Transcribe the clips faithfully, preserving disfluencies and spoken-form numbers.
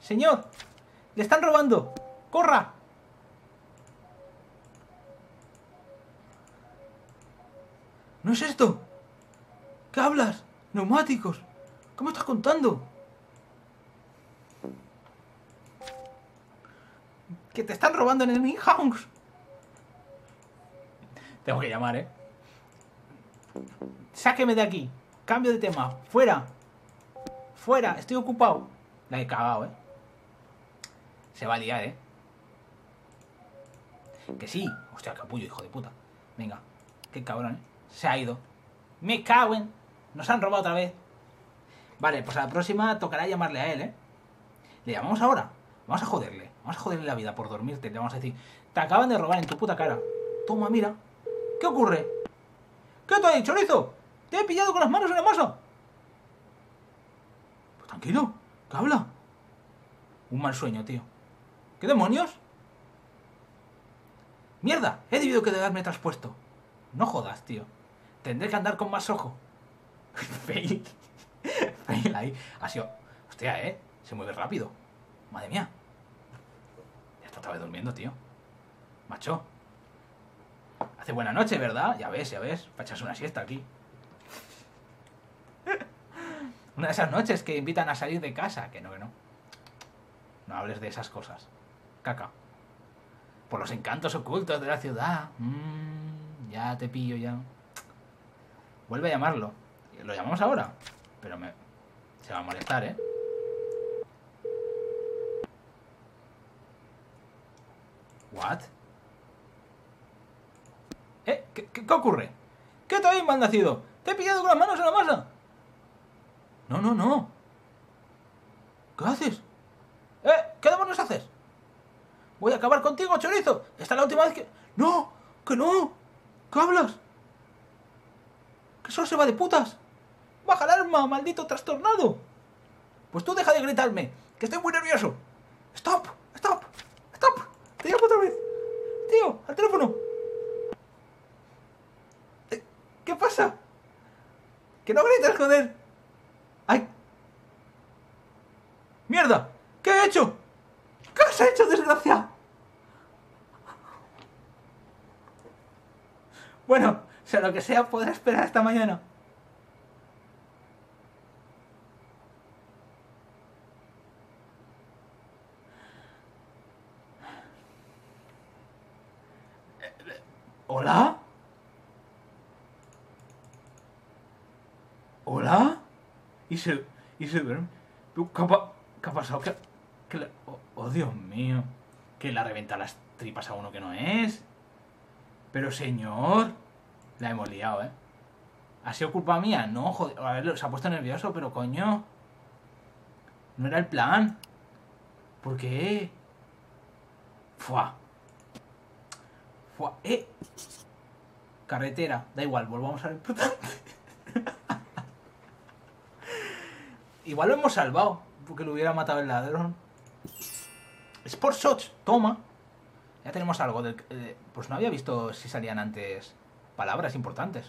Señor, le están robando. ¡Corra! ¿No es esto? ¿Qué hablas? Neumáticos. ¿Qué me estás contando? Que te están robando en el Minhouse. Tengo que llamar, ¿eh? Sáqueme de aquí. Cambio de tema. Fuera. Fuera. Estoy ocupado. La he cagado, ¿eh? Se va a liar, ¿eh? Que sí. Hostia, capullo, hijo de puta. Venga. Qué cabrón, ¿eh? Se ha ido. Me cago en... Nos han robado otra vez. Vale, pues a la próxima tocará llamarle a él, ¿eh? ¿Le llamamos ahora? Vamos a joderle. Vamos a joderle la vida por dormirte. Le vamos a decir... Te acaban de robar en tu puta cara. Toma, mira. ¿Qué ocurre? ¿Qué te ha dicho, chorizo? Te he pillado con las manos en la masa. Pues tranquilo. ¿Qué habla? Un mal sueño, tío. ¿Qué demonios? ¡Mierda! He debido quedarme traspuesto. No jodas, tío. Tendré que andar con más ojo. Fail. Fail ahí. Ha sido... Hostia, ¿eh? Se mueve rápido. Madre mía. Ya está otra vez durmiendo, tío. Macho. Hace buena noche, ¿verdad? Ya ves, ya ves. Para echarse una siesta aquí. Una de esas noches que invitan a salir de casa. Que no, que no. No hables de esas cosas. Caca. Por los encantos ocultos de la ciudad. Mm, ya te pillo ya. Vuelve a llamarlo. Lo llamamos ahora. Pero me... se va a molestar, ¿eh? ¿What? ¿Eh? ¿Qué, qué, qué ocurre? ¿Qué te habéis malnacido? ¿Te he pillado con las manos en la masa? No, no, no. ¿Qué haces? ¿Eh? ¿Qué demonios haces? Voy a acabar contigo, chorizo. Esta es la última vez que... ¡No! ¡Que no! ¿Qué hablas? ¡Que solo se va de putas! ¡Baja el arma, maldito trastornado! Pues tú deja de gritarme, que estoy muy nervioso. ¡Stop! ¡Stop! ¡Stop! ¡Te llamo otra vez! ¡Tío! ¡Al teléfono! ¿Qué pasa? ¡Que no grites, joder! ¡Ay! ¡Mierda! ¿Qué he hecho? ¿Qué has hecho, desgracia? Bueno, sea lo que sea, podrá esperar hasta mañana. ¿Hola? ¿Hola? Y se... y se duerme. ¿Qué ha, pa qué ha pasado? ¿Qué, qué le... oh, oh, Dios mío. ¿Que le ha reventado las tripas a uno que no es? Pero señor... La hemos liado, ¿eh? ¿Ha sido culpa mía? No, joder. A ver, se ha puesto nervioso, pero coño... No era el plan. ¿Por qué? Fua. Fua. Eh. Carretera. Da igual, volvamos a ver. Igual lo hemos salvado. Porque lo hubiera matado el ladrón. Sport Shots. Toma. Ya tenemos algo del... Eh, pues no había visto si salían antes palabras importantes.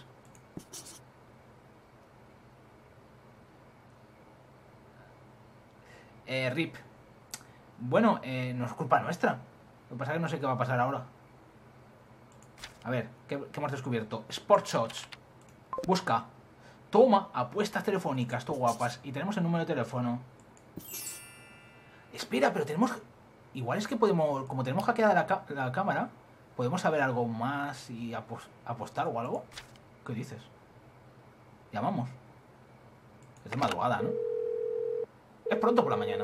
Eh, R I P. Bueno, eh, no es culpa nuestra. Lo que pasa es que no sé qué va a pasar ahora. A ver, ¿qué, qué hemos descubierto? Sport Shots. Busca. Toma, apuestas telefónicas, tú guapas. Y tenemos el número de teléfono. Espera, pero tenemos... Igual es que podemos... Como tenemos hackeada la, la cámara, podemos saber algo más y apos, apostar o algo. ¿Qué dices? Llamamos. Es de madrugada, ¿no? Es pronto por la mañana.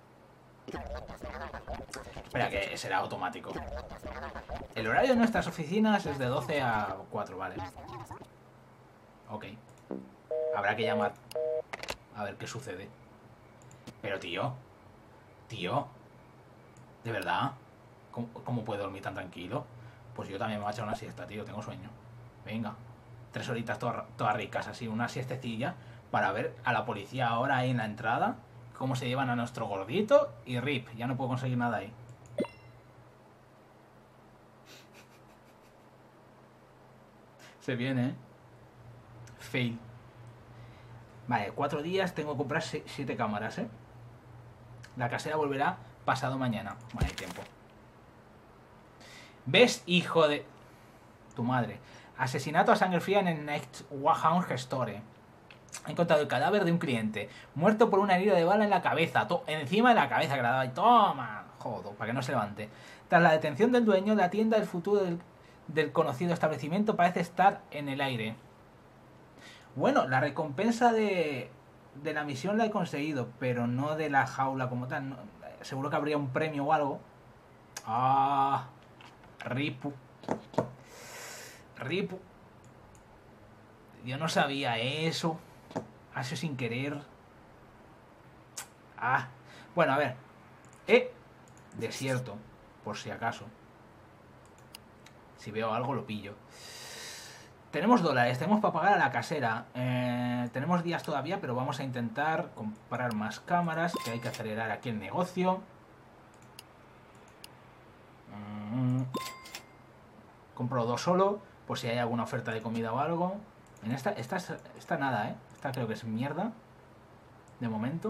Espera, que será automático. El horario de nuestras oficinas es de doce a cuatro, vale. Ok. Habrá que llamar. A ver qué sucede. Pero tío. Tío. ¿De verdad? ¿Cómo, cómo puedo dormir tan tranquilo? Pues yo también me voy a echar una siesta, tío. Tengo sueño. Venga. Tres horitas todas, todas ricas, así. Una siestecilla para ver a la policía ahora ahí en la entrada. Cómo se llevan a nuestro gordito. Y R I P. Ya no puedo conseguir nada ahí. Se viene, ¿eh? Fail. Vale, cuatro días tengo que comprar siete cámaras, ¿eh? La casera volverá pasado mañana. Bueno, hay tiempo. ¿Ves, hijo de tu madre? Asesinato a sangre fría en el Next Warehouse Store. He encontrado el cadáver de un cliente, muerto por una herida de bala en la cabeza, encima de la cabeza que le daba y toma, jodo, para que no se levante. Tras la detención del dueño, la tienda del futuro del, del conocido establecimiento parece estar en el aire. Bueno, la recompensa de, de la misión la he conseguido, pero no de la jaula como tal. No, seguro que habría un premio o algo. Ah, ripu. Ripu. Yo no sabía eso. Ha sido sin querer. Ah. Bueno, a ver. Eh. Desierto. Por si acaso. Si veo algo lo pillo. Tenemos dólares. Tenemos para pagar a la casera. Eh, tenemos días todavía, pero vamos a intentar comprar más cámaras. Que hay que acelerar aquí el negocio. Mm. Compro dos solo. Por si hay alguna oferta de comida o algo. En esta, esta, esta nada, ¿eh? Esta creo que es mierda. De momento.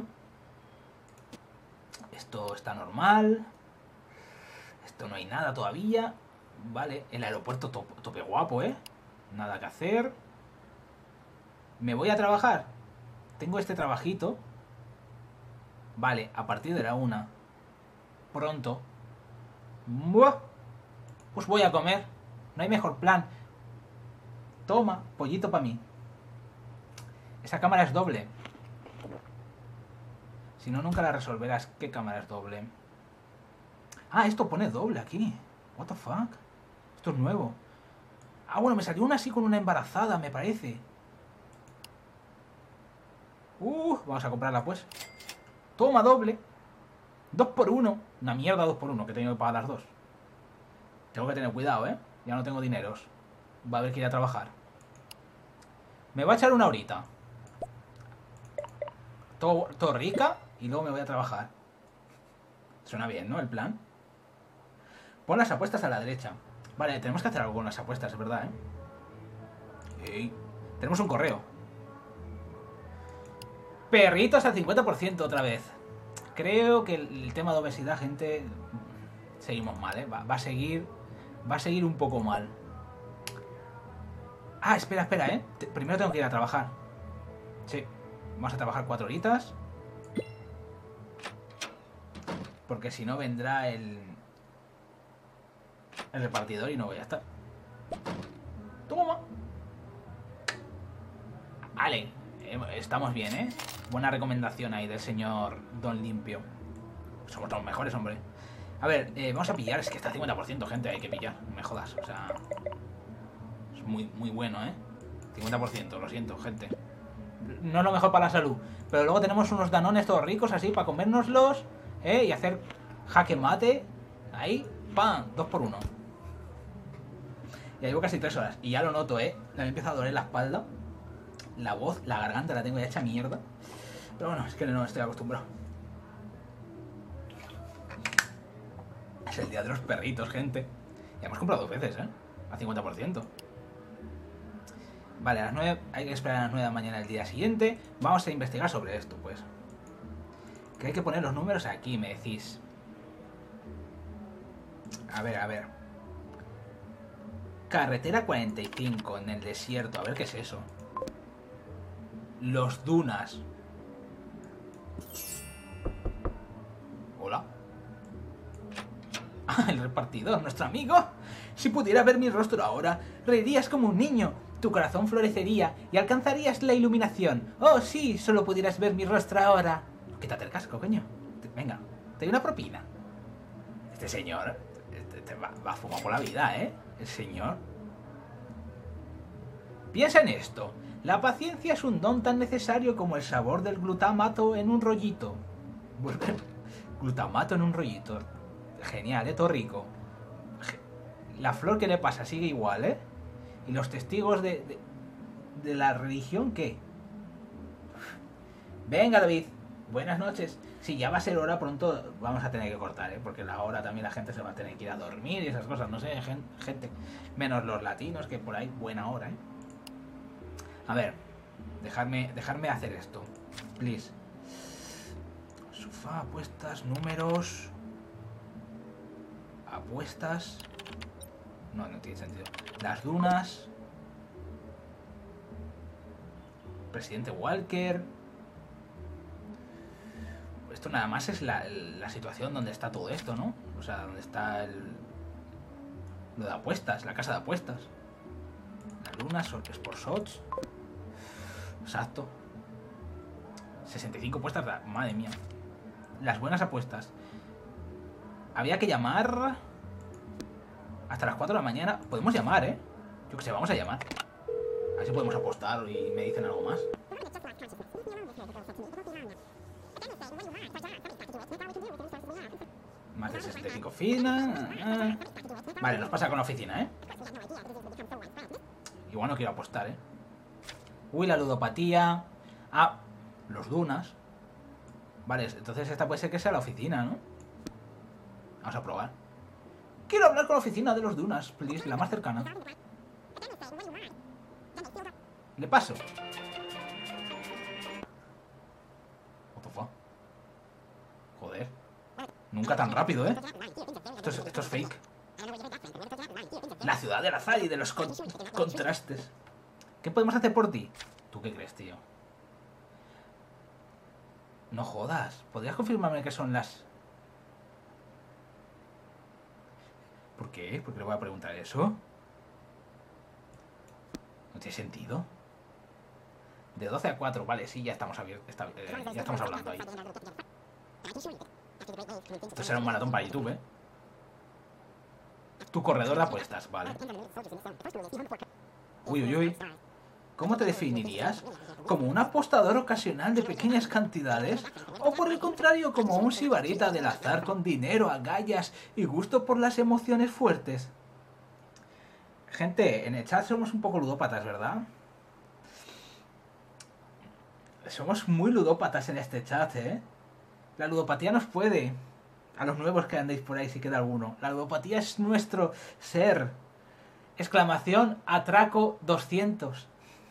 Esto está normal. Esto no hay nada todavía. Vale, el aeropuerto tope, tope guapo, ¿eh? Nada que hacer. ¿Me voy a trabajar? Tengo este trabajito. Vale, a partir de la una. Pronto. ¡Buah! Pues voy a comer. No hay mejor plan. Toma, pollito para mí. Esa cámara es doble. Si no, nunca la resolverás. ¿Qué cámara es doble? Ah, esto pone doble aquí. What the fuck? Esto es nuevo. Ah, bueno, me salió una así con una embarazada, me parece. Uh, vamos a comprarla pues. Toma, doble. Dos por uno. Una mierda dos por uno, que he tenido que pagar las dos. Tengo que tener cuidado, ¿eh? Ya no tengo dineros. Va a haber que ir a trabajar. Me va a echar una horita. Todo, todo rica y luego me voy a trabajar. Suena bien, ¿no? El plan. Pon las apuestas a la derecha. Vale, tenemos que hacer algo con las apuestas, es verdad, ¿eh? Ey. Tenemos un correo. Perritos al cincuenta por ciento otra vez. Creo que el, el tema de obesidad, gente... Seguimos mal, ¿eh? Va, va a seguir... Va a seguir un poco mal. Ah, espera, espera, ¿eh? Te, primero tengo que ir a trabajar. Sí. Vamos a trabajar cuatro horitas. Porque si no vendrá el... El repartidor y no voy a estar. Toma. Vale. Estamos bien, ¿eh? Buena recomendación ahí del señor Don Limpio. Somos los mejores, hombre. A ver, eh, vamos a pillar. Es que está al cincuenta por ciento, gente. Hay que pillar. No me jodas. O sea... Es muy, muy bueno, ¿eh? cincuenta por ciento, lo siento, gente. No es lo mejor para la salud. Pero luego tenemos unos danones todos ricos así para comérnoslos, ¿eh? Y hacer jaque mate. Ahí, ¡pam! Dos por uno. Ya llevo casi tres horas. Y ya lo noto, ¿eh? Me ha empezado a doler la espalda. La voz, la garganta la tengo ya hecha mierda. Pero bueno, es que no estoy acostumbrado. Es el día de los perritos, gente. Ya hemos comprado dos veces, ¿eh? A cincuenta por ciento. Vale, a las nueve, hay que esperar a las nueve de la mañana del día siguiente. Vamos a investigar sobre esto, pues. Que hay que poner los números aquí, me decís. A ver, a ver. Carretera cuarenta y cinco en el desierto. A ver qué es eso. Los Dunas. Hola. Ah, el repartidor, nuestro amigo. Si pudiera ver mi rostro ahora, reirías como un niño. Tu corazón florecería y alcanzarías la iluminación. Oh, sí, solo pudieras ver mi rostro ahora. Quítate el casco, coño. Venga, te doy una propina. Este señor te, te va, va a fumar por la vida, ¿eh? El señor. Piensa en esto. La paciencia es un don tan necesario como el sabor del glutamato en un rollito. Bueno, glutamato en un rollito. Genial, ¿eh? Todo rico. La flor que le pasa sigue igual, ¿eh? ¿Y los testigos de, de, de la religión qué? Venga, David. Buenas noches. Sí, ya va a ser hora, pronto vamos a tener que cortar, ¿eh? Porque la hora también la gente se va a tener que ir a dormir y esas cosas. No sé, gente. Menos los latinos, que por ahí buena hora, ¿eh? A ver. Dejarme, dejarme hacer esto. Please. Fa, apuestas, números. Apuestas. No, no tiene sentido. Las dunas. Presidente Walker. Esto nada más es la, la situación donde está todo esto, ¿no? O sea, donde está el... Lo de apuestas, la casa de apuestas. Las lunas, Sport Shots. Exacto. sesenta y cinco apuestas, madre mía. Las buenas apuestas. Había que llamar hasta las cuatro de la mañana. Podemos llamar, ¿eh? Yo que sé, vamos a llamar. A ver si podemos apostar y me dicen algo más. Más de sesenta y cinco oficina. Vale, nos pasa con la oficina, ¿eh? Igual no quiero apostar, ¿eh? Uy, la ludopatía. Ah, los dunas. Vale, entonces esta puede ser que sea la oficina, ¿no? Vamos a probar. Quiero hablar con la oficina de los dunas, please, la más cercana. Le paso. What the fuck? Joder. Nunca tan rápido, ¿eh? Esto es, esto es fake. La ciudad del azar y de los con contrastes. ¿Qué podemos hacer por ti? ¿Tú qué crees, tío? No jodas. ¿Podrías confirmarme que son las...? ¿Por qué? ¿Por qué le voy a preguntar eso? ¿No tiene sentido? De doce a cuatro, vale, sí, ya estamos abiertos. Está, eh, ya estamos hablando ahí. Esto será un maratón para YouTube, ¿eh? Tu corredor de apuestas, vale. Uy, uy, uy. ¿Cómo te definirías? ¿Como un apostador ocasional de pequeñas cantidades? ¿O por el contrario, como un sibarita del azar con dinero, agallas y gusto por las emociones fuertes? Gente, en el chat somos un poco ludópatas, ¿verdad? Somos muy ludópatas en este chat, ¿eh? La ludopatía nos puede. A los nuevos que andéis por ahí, si queda alguno. La ludopatía es nuestro ser. Exclamación, atraco doscientos.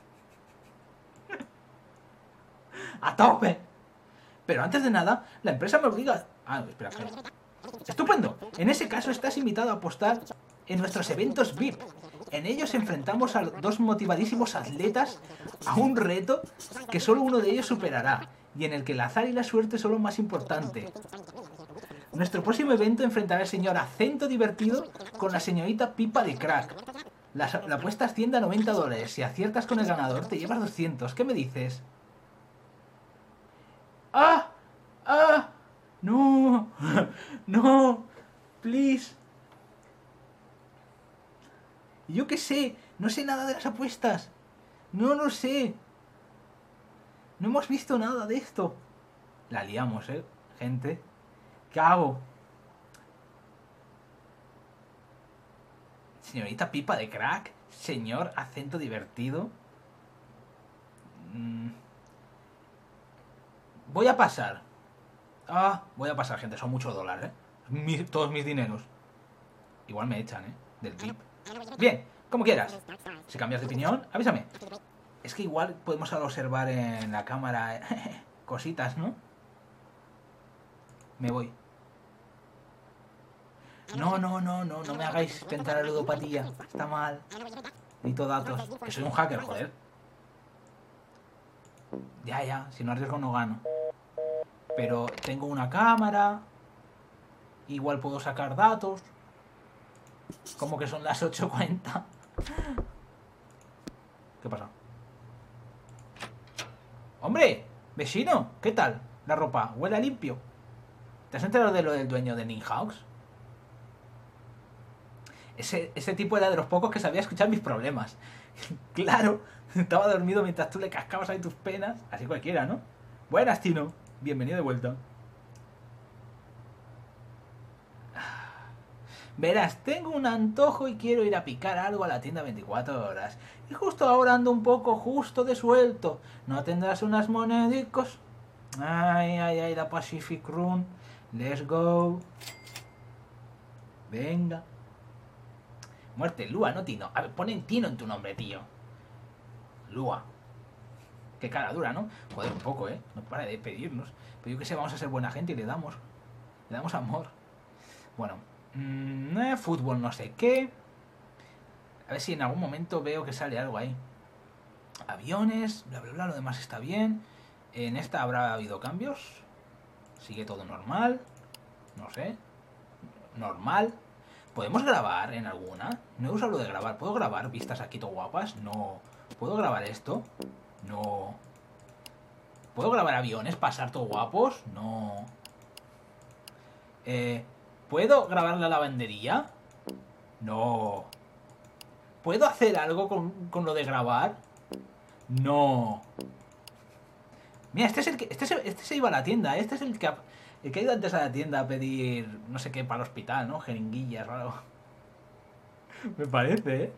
¡A tope! Pero antes de nada, la empresa me obliga... Ah, espera, espera. ¡Estupendo! En ese caso estás invitado a apostar en nuestros eventos V I P. En ellos enfrentamos a dos motivadísimos atletas a un reto que solo uno de ellos superará, y en el que el azar y la suerte son lo más importante. Nuestro próximo evento enfrentará al señor Acento Divertido con la señorita Pipa de Crack. La, la apuesta asciende a noventa dólares. Si aciertas con el ganador, te llevas doscientos. ¿Qué me dices? ¡Ah! ¡Ah! ¡No! ¡No! ¡Please! Yo qué sé. No sé nada de las apuestas. No lo sé. No hemos visto nada de esto. La liamos, ¿eh, gente? ¿Qué hago? Señorita Pipa de Crack. Señor Acento Divertido. Mm. Voy a pasar. Ah, voy a pasar, gente. Son muchos dólares, ¿eh? Mi, todos mis dineros. Igual me echan, ¿eh? Del V I P. Bien, como quieras. Si cambias de opinión, avísame. Es que igual podemos observar en la cámara cositas, ¿no? Me voy. No, no, no, no, no me hagáis pensar en ludopatía. Está mal. Necesito datos. Que soy un hacker, joder. Ya, ya, si no arriesgo no gano. Pero tengo una cámara. Igual puedo sacar datos. Como que son las ocho cuarenta. ¿Qué pasa? ¡Hombre! Vecino, ¿qué tal? La ropa, huele a limpio. ¿Te has enterado de lo del dueño de Ninhouse? Ese, ese tipo era de los pocos que sabía escuchar mis problemas. Claro, estaba dormido mientras tú le cascabas ahí tus penas. Así cualquiera, ¿no? Buenas, Tino. Bienvenido de vuelta. Verás, tengo un antojo y quiero ir a picar algo a la tienda veinticuatro horas. Y justo ahora ando un poco justo de suelto. ¿No tendrás unas monedicos? Ay, ay, ay, la Pacific Room. Let's go. Venga. Muerte, Lua, no Tino. A ver, ponen Tino en tu nombre, tío. Lua. Qué cara dura, ¿no? Joder, un poco, ¿eh? No para de pedirnos. Pero yo que sé, vamos a ser buena gente y le damos. Le damos amor. Bueno. Mmm, eh, fútbol no sé qué. A ver si en algún momento veo que sale algo ahí. Aviones, bla, bla, bla. Lo demás está bien. En esta habrá habido cambios. Sigue todo normal. No sé. Normal. ¿Podemos grabar en alguna? No he usado lo de grabar. ¿Puedo grabar vistas aquí todo guapas? No. ¿Puedo grabar esto? No. ¿Puedo grabar aviones, pasar todo guapos? No. Eh, ¿Puedo grabar la lavandería? No. ¿Puedo hacer algo con, con lo de grabar? No. Mira, este es el que. Este, se, este se iba a la tienda. Este es el que ha, el que ha ido antes a la tienda a pedir no sé qué para el hospital, ¿no? Jeringuillas o algo. Me parece, ¿eh?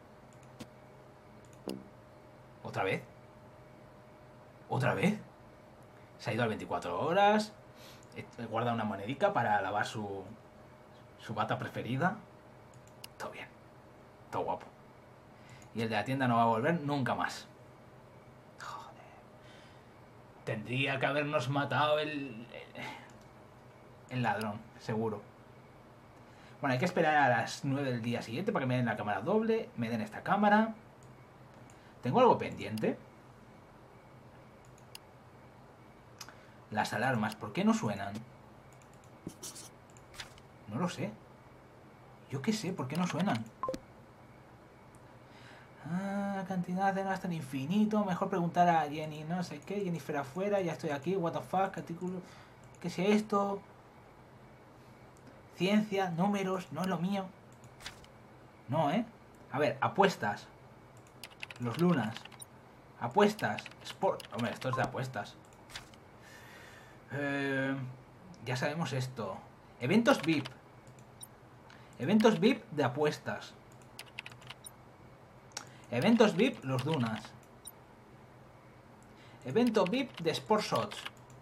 ¿Otra vez? ¿Otra vez? Se ha ido al veinticuatro horas. Guarda una monedica para lavar su, su bata preferida. Todo bien. Todo guapo. Y el de la tienda no va a volver nunca más. Joder. Tendría que habernos matado el, el, el ladrón, seguro. Bueno, hay que esperar a las nueve del día siguiente para que me den la cámara doble. Me den esta cámara. ¿Tengo algo pendiente? Las alarmas, ¿por qué no suenan? No lo sé. Yo qué sé, ¿por qué no suenan? Ah, cantidad de hasta el infinito. Mejor preguntar a Jenny, no sé qué. Jennifer afuera, ya estoy aquí. What the fuck, artículo. ¿Qué es esto? Ciencia, números, no es lo mío. No, ¿eh? A ver, apuestas. Los lunas. Apuestas. Sport. Hombre, esto es de apuestas. Eh, ya sabemos esto. Eventos V I P. Eventos V I P de apuestas. Eventos V I P, los dunas. Evento V I P de Sport Shots.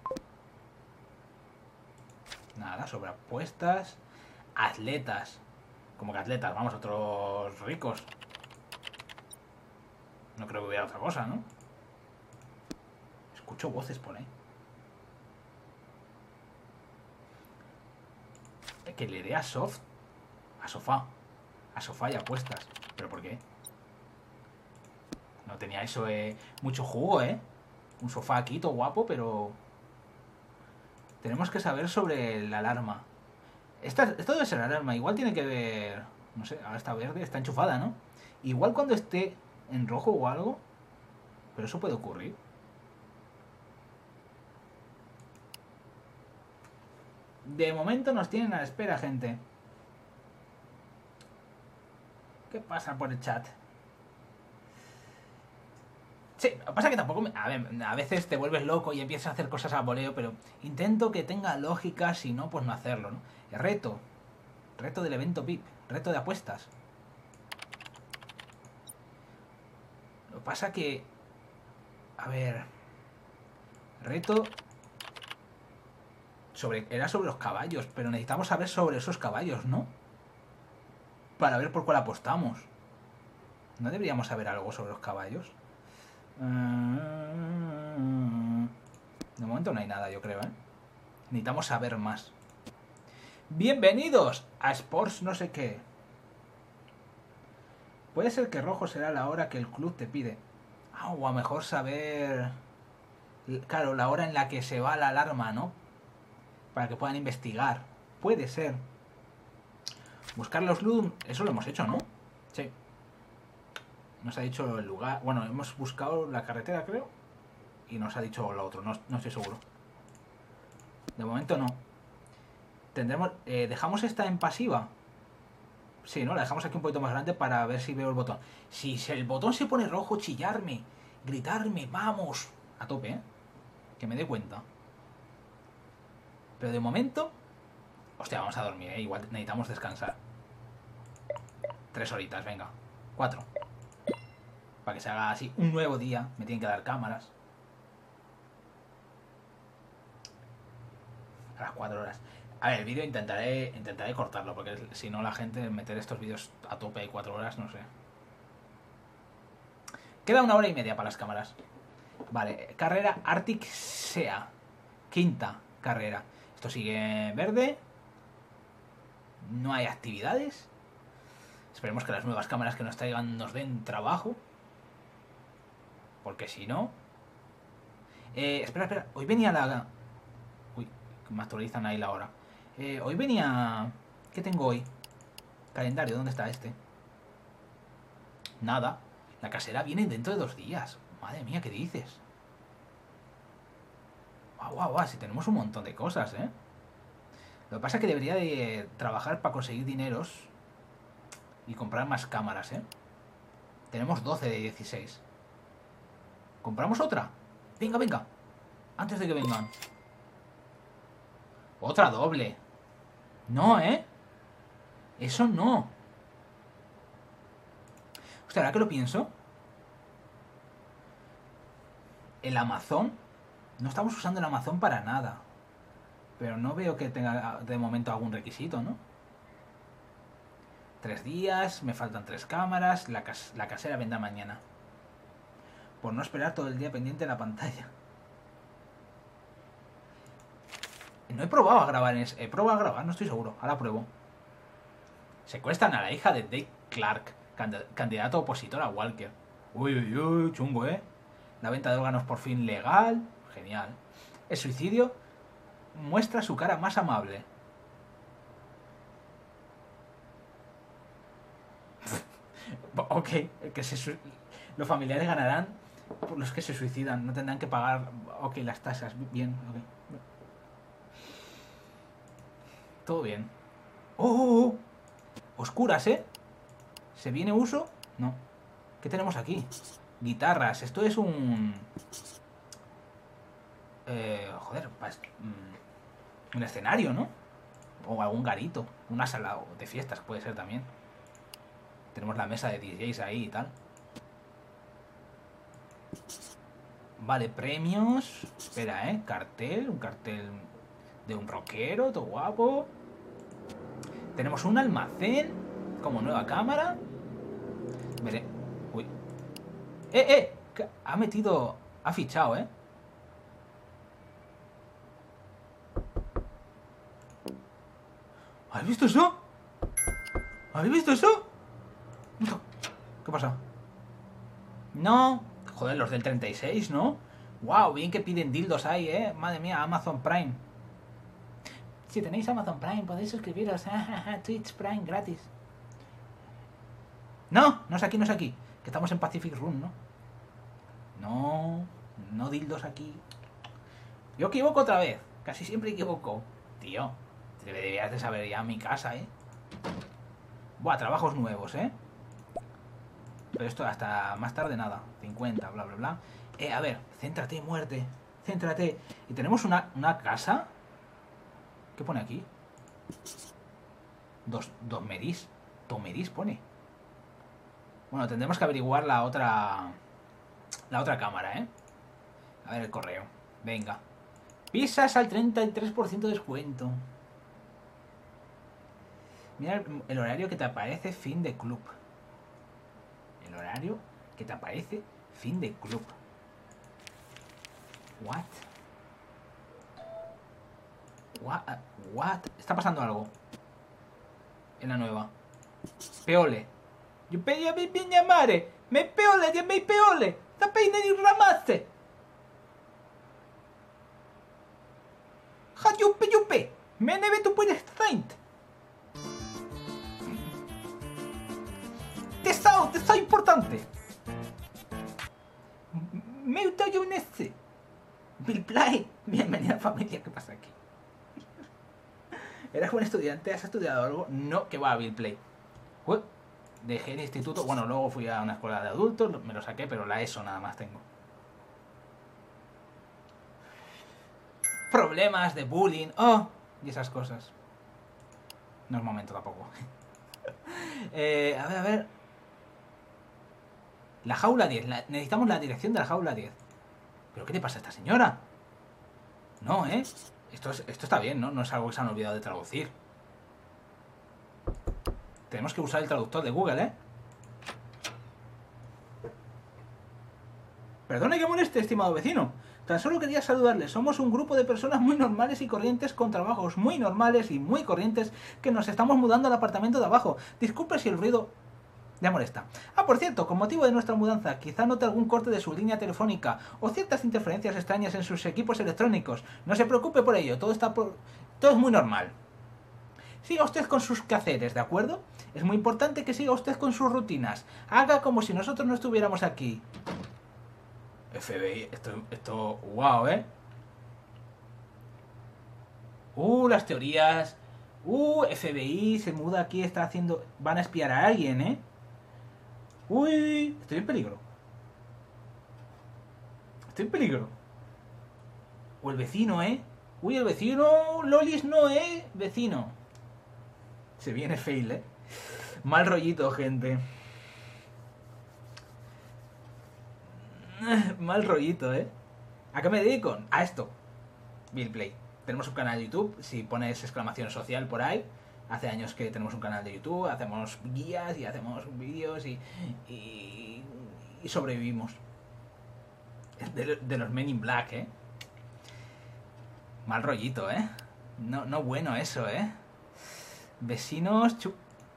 Nada, sobre apuestas. Atletas. Como que atletas, vamos, otros ricos. No creo que hubiera otra cosa, ¿no? Escucho voces por ahí. Que le dé a soft. A sofá. A sofá y apuestas. ¿Pero por qué? No tenía eso eh, mucho jugo, ¿eh? Un sofá aquí, todo guapo, pero... Tenemos que saber sobre la alarma. Esta, esto debe ser la alarma. Igual tiene que ver... No sé, ahora está verde, está enchufada, ¿no? Igual cuando esté en rojo o algo... Pero eso puede ocurrir. De momento nos tienen a la espera, gente. ¿Qué pasa por el chat? Sí, lo que pasa es que tampoco... Me, a ver, a veces te vuelves loco y empiezas a hacer cosas a voleo, pero intento que tenga lógica, si no, pues no hacerlo, ¿no? El reto. Reto del evento V I P. Reto de apuestas. Lo que pasa que... A ver... Reto... Sobre, era sobre los caballos, pero necesitamos saber sobre esos caballos, ¿no? Para ver por cuál apostamos. ¿No deberíamos saber algo sobre los caballos? De momento no hay nada, yo creo, ¿eh? Necesitamos saber más. Bienvenidos a Sports no sé qué. Puede ser que rojo será la hora que el club te pide. Ah, o a mejor saber... Claro, la hora en la que se va la alarma, ¿no? Para que puedan investigar. Puede ser. Buscar los Ludum, eso lo hemos hecho, ¿no? Sí. Nos ha dicho el lugar. Bueno, hemos buscado la carretera, creo. Y nos ha dicho lo otro, no, no estoy seguro. De momento no. Tendremos. Eh, ¿Dejamos esta en pasiva? Sí, ¿no? La dejamos aquí un poquito más grande para ver si veo el botón. Si el botón se pone rojo, chillarme. Gritarme, vamos. A tope, ¿eh? Que me dé cuenta. Pero de momento... Hostia, vamos a dormir, ¿eh? Igual necesitamos descansar. Tres horitas, venga. Cuatro. Para que se haga así un nuevo día. Me tienen que dar cámaras. A las cuatro horas. A ver, el vídeo intentaré intentaré cortarlo. Porque si no la gente meter estos vídeos a tope de cuatro horas, no sé. Queda una hora y media para las cámaras. Vale, carrera Arctic Sea. Quinta carrera. Esto sigue verde. No hay actividades. Esperemos que las nuevas cámaras que nos traigan nos den trabajo. Porque si no... Eh, espera, espera. Hoy venía la... Uy, me actualizan ahí la hora. Eh, hoy venía... ¿Qué tengo hoy? Calendario, ¿dónde está este? Nada. La casera viene dentro de dos días. Madre mía, ¿qué dices? Guau, guau, guau. Si tenemos un montón de cosas, ¿eh? Lo que pasa es que debería de trabajar para conseguir dineros y comprar más cámaras, ¿eh? Tenemos doce de dieciséis. ¿Compramos otra? Venga, venga. Antes de que vengan. Otra doble. No, ¿eh? Eso no. Hostia, ahora que lo pienso, el Amazon, no estamos usando el Amazon para nada. Pero no veo que tenga de momento algún requisito, ¿no? Tres días, me faltan tres cámaras, la, cas la casera vendrá mañana. Por no esperar todo el día pendiente de la pantalla. No he probado a grabar en ese... He probado a grabar, no estoy seguro. Ahora pruebo. Secuestran a la hija de Dave Clark, candidato opositor a Walker. Uy, uy, uy, chungo, ¿eh? La venta de órganos por fin legal. Genial. El suicidio muestra su cara más amable. Ok, que se los familiares ganarán por los que se suicidan. No tendrán que pagar, ok, las tasas. Bien, ok. Todo bien. ¡Oh, oh, oh! Oscuras, ¿eh? ¿Se viene uso? No. ¿Qué tenemos aquí? Guitarras. Esto es un... Eh, joder, un escenario, ¿no? O algún garito. Una sala de fiestas puede ser también. Tenemos la mesa de D Js ahí y tal. Vale, premios. Espera, ¿eh? Cartel. Un cartel de un rockero, todo guapo. Tenemos un almacén como nueva cámara. Veré. Uy. ¡Eh, eh! Ha metido... Ha fichado, ¿eh? ¿Has visto eso? ¿Has visto eso? ¿Qué pasa? No. Joder, los del treinta y seis, ¿no? Wow, bien que piden dildos ahí, ¿eh? Madre mía, Amazon Prime. Si tenéis Amazon Prime, podéis suscribiros a Twitch Prime gratis. No, no es aquí, no es aquí. Que estamos en Pacific Room, ¿no? No, no dildos aquí. Yo equivoco otra vez. Casi siempre equivoco. Tío, deberías de saber ya mi casa, ¿eh? Buah, trabajos nuevos, ¿eh? Pero esto hasta más tarde nada. cincuenta, bla, bla, bla. Eh, a ver, céntrate, muerte. Céntrate. Y tenemos una, una casa. ¿Qué pone aquí? Dos, dos medis. Tomedis pone. Bueno, tendremos que averiguar la otra... La otra cámara, ¿eh? A ver el correo. Venga. Pizzas al treinta y tres por ciento de descuento. Mira el, el horario que te aparece fin de club. El horario que te aparece fin de club. What? What? What? Está pasando algo. En la nueva. Peole. Yo pedía mi piña mare. Me peole, ya me peole. Sta peine di ramasse. Ha yuppe yuppe. Me neve tu puedes saint. Tesao, tesao importante. Me gusta yo un ese. Bill Play. Bienvenida familia, ¿qué pasa aquí? ¿Eras buen estudiante? ¿Has estudiado algo? No, que va a Bill Play. Uy, dejé el instituto. Bueno, luego fui a una escuela de adultos, me lo saqué, pero la ESO nada más tengo. Problemas de bullying. Oh, y esas cosas. No es momento tampoco. eh, a ver, a ver. La jaula diez. La, necesitamos la dirección de la jaula diez. ¿Pero qué le pasa a esta señora? No, ¿eh? Esto, es, esto está bien, ¿no? No es algo que se han olvidado de traducir. Tenemos que usar el traductor de Google, ¿eh? Perdone que moleste, estimado vecino. Tan solo quería saludarle. Somos un grupo de personas muy normales y corrientes con trabajos muy normales y muy corrientes que nos estamos mudando al apartamento de abajo. Disculpe si el ruido le molesta. Ah, por cierto, con motivo de nuestra mudanza, quizá note algún corte de su línea telefónica o ciertas interferencias extrañas en sus equipos electrónicos. No se preocupe por ello, todo está por... todo es muy normal. Siga usted con sus quehaceres, ¿de acuerdo? Es muy importante que siga usted con sus rutinas. Haga como si nosotros no estuviéramos aquí. F B I, esto, esto, wow, ¿eh? Uh, las teorías. Uh, F B I se muda aquí, está haciendo... Van a espiar a alguien, ¿eh? Uy, estoy en peligro. Estoy en peligro. O el vecino, ¿eh? Uy, el vecino... Lolis no, ¿eh? Vecino. Se viene fail, ¿eh? Mal rollito, gente. Mal rollito, ¿eh? ¿A qué me dedico? A esto. Bill Play. Tenemos un canal de YouTube. Si pones exclamación social por ahí, hace años que tenemos un canal de YouTube. Hacemos guías y hacemos vídeos y, y, y sobrevivimos. De, de los Men in Black, ¿eh? Mal rollito, ¿eh? No, no bueno eso, ¿eh? Vecinos... Chu...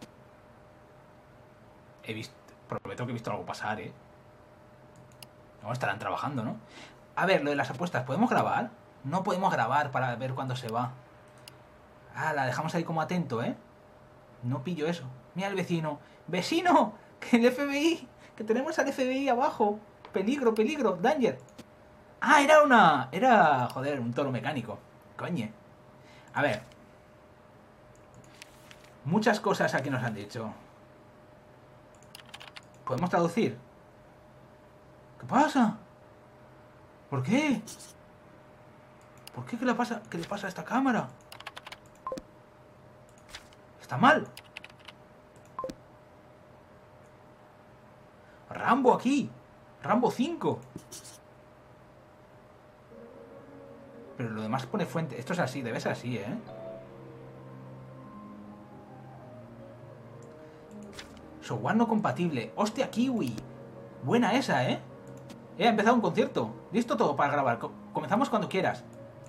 He visto... Prometo que he visto algo pasar, ¿eh? No, estarán trabajando, ¿no? A ver, lo de las apuestas, ¿podemos grabar? No podemos grabar para ver cuándo se va. Ah, la dejamos ahí como atento, ¿eh? No pillo eso. Mira el vecino. ¡Vecino! ¡Que el F B I! ¡Que tenemos al F B I abajo! ¡Peligro, peligro! ¡Danger! Ah, era una... Era, joder, un toro mecánico. Coñe. A ver. Muchas cosas aquí nos han dicho. ¿Podemos traducir? ¿Qué pasa? ¿Por qué? ¿Por qué? ¿Qué le pasa? ¿Qué le pasa a esta cámara? ¿Está mal? Rambo aquí. Rambo cinco. Pero lo demás pone fuente. Esto es así, debe ser así, ¿eh? Software no compatible. ¡Hostia, Kiwi! Buena esa, ¿eh? He empezado un concierto. Listo todo para grabar. Comenzamos cuando quieras.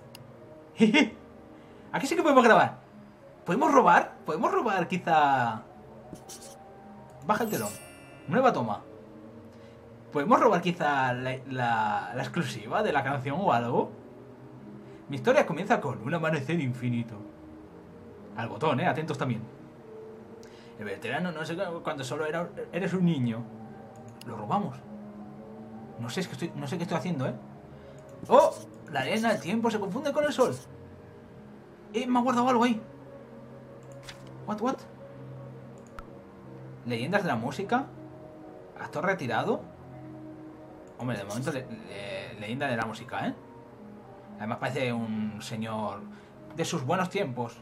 Aquí sí que podemos grabar. ¿Podemos robar? ¿Podemos robar quizá? Baja el telón. Nueva toma. ¿Podemos robar quizá la, la, la exclusiva de la canción o algo? Mi historia comienza con un amanecer infinito. Al botón, ¿eh? Atentos también. El veterano no sé cuando solo era, eres un niño. Lo robamos. No sé, es que estoy, no sé qué estoy haciendo, ¿eh? ¡Oh! La arena, el tiempo se confunde con el sol. Eh, me ha guardado algo ahí. What, what? Leyendas de la música. Actor retirado. Hombre, de momento le, le, leyenda de la música, ¿eh? Además parece un señor de sus buenos tiempos.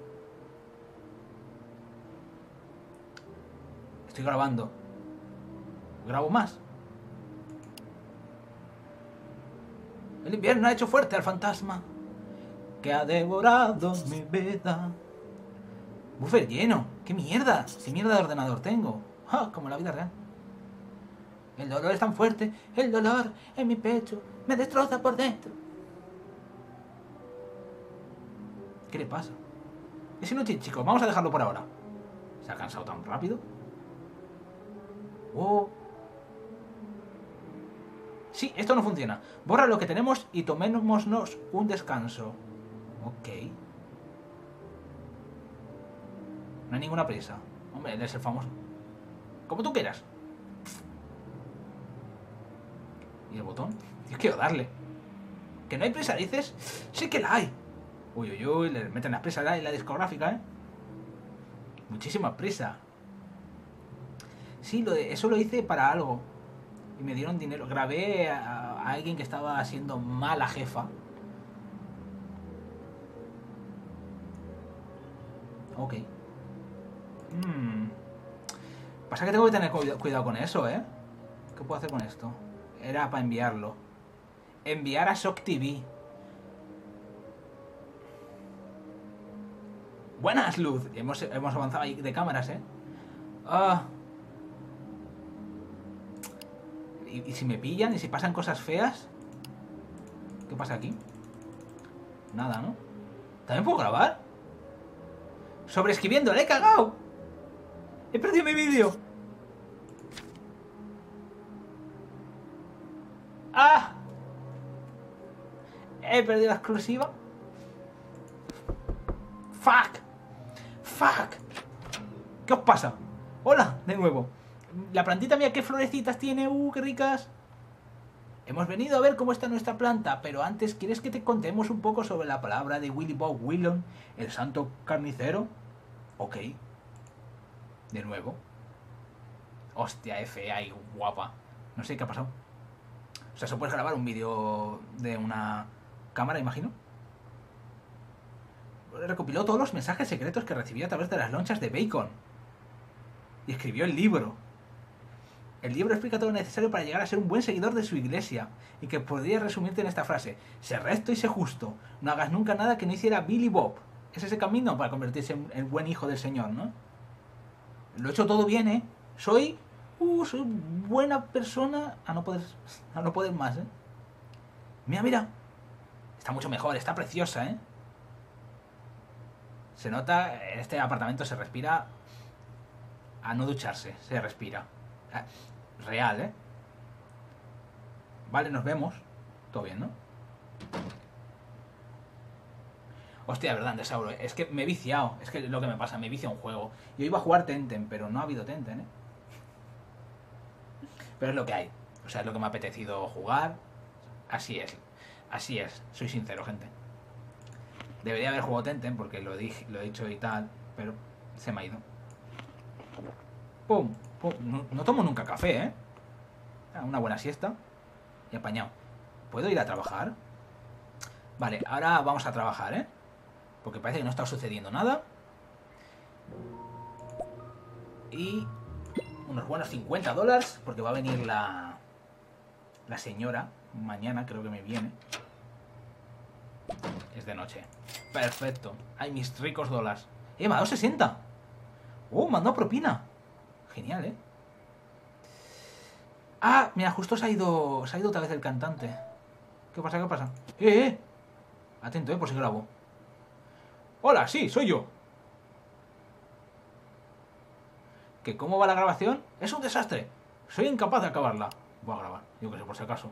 Estoy grabando. ¿Grabo más? El invierno ha hecho fuerte al fantasma que ha devorado mi vida. Buffer lleno. ¿Qué mierda? ¿Qué mierda de ordenador tengo? Ah, como la vida real. El dolor es tan fuerte. El dolor en mi pecho me destroza por dentro. ¿Qué le pasa? Es inútil, chicos. Vamos a dejarlo por ahora. ¿Se ha cansado tan rápido? Oh. Sí, esto no funciona. Borra lo que tenemos y tomémonos un descanso. Ok. No hay ninguna prisa. Hombre, él es el famoso. Como tú quieras. ¿Y el botón? Yo quiero darle. ¿Que no hay prisa, dices? Sí que la hay. Uy, uy, uy, le meten las prisas ahí en la discográfica, ¿eh? Muchísima prisa. Sí, lo de, eso lo hice para algo. Y me dieron dinero. Grabé a, a alguien que estaba siendo mala jefa. Ok. Hmm. Pasa que tengo que tener cuidado con eso, ¿eh? ¿Qué puedo hacer con esto? Era para enviarlo. Enviar a Shock T V. Buenas, Luz. Hemos, hemos avanzado ahí de cámaras, ¿eh? Ah... ¿Y, y si me pillan? ¿Y si pasan cosas feas? ¿Qué pasa aquí? Nada, ¿no? ¿También puedo grabar? Sobreescribiendo, ¡le he cagado! ¡He perdido mi vídeo! ¡Ah! He perdido la exclusiva. ¡Fuck! ¡Fuck! ¿Qué os pasa? Hola, de nuevo. La plantita mía, ¿qué florecitas tiene? ¡Uh, qué ricas! Hemos venido a ver cómo está nuestra planta, pero antes, ¿quieres que te contemos un poco sobre la palabra de Willy Bob William, el santo carnicero? Ok. De nuevo. Hostia, F, ay, guapa. No sé qué ha pasado. O sea, ¿se puede grabar un vídeo de una cámara, imagino? Recopiló todos los mensajes secretos que recibió a través de las lonchas de Bacon. Y escribió el libro. El libro explica todo lo necesario para llegar a ser un buen seguidor de su iglesia, y que podría resumirte en esta frase: sé recto y sé justo, no hagas nunca nada que no hiciera Billy Bob. Es ese camino para convertirse en el buen hijo del Señor, ¿no? Lo he hecho todo bien, ¿eh? Soy... Uh, soy buena persona a no poder, a no poder más, ¿eh? Mira, mira. Está mucho mejor, está preciosa, ¿eh? Se nota, en este apartamento se respira a no ducharse, se respira. Real, ¿eh? Vale, nos vemos. Todo bien, ¿no? Hostia, de verdad, Andesauro, es que me he viciado. Es que lo que me pasa, me vicia un juego. Yo iba a jugar Tenten, pero no ha habido Tenten, ¿eh? Pero es lo que hay. O sea, es lo que me ha apetecido jugar. Así es. Así es. Soy sincero, gente. Debería haber jugado Tenten porque lo, dije, lo he dicho y tal, pero se me ha ido. Pum, pum. No, no tomo nunca café, ¿eh? Una buena siesta y apañado. ¿Puedo ir a trabajar? Vale, ahora vamos a trabajar, ¿eh? Porque parece que no está sucediendo nada. Y unos buenos cincuenta dólares, porque va a venir la, la señora. Mañana creo que me viene. Es de noche. Perfecto. Hay mis ricos dólares. Eh, me ha dado sesenta. Oh, me ha dado propina. Genial, ¿eh? Ah, mira, justo se ha ido. Se ha ido otra vez el cantante. ¿Qué pasa? ¿Qué pasa? ¡Eh, eh! Atento, ¿eh? Por si grabo. Hola, sí, soy yo. ¿Que cómo va la grabación? Es un desastre. Soy incapaz de acabarla. Voy a grabar, yo que sé, por si acaso.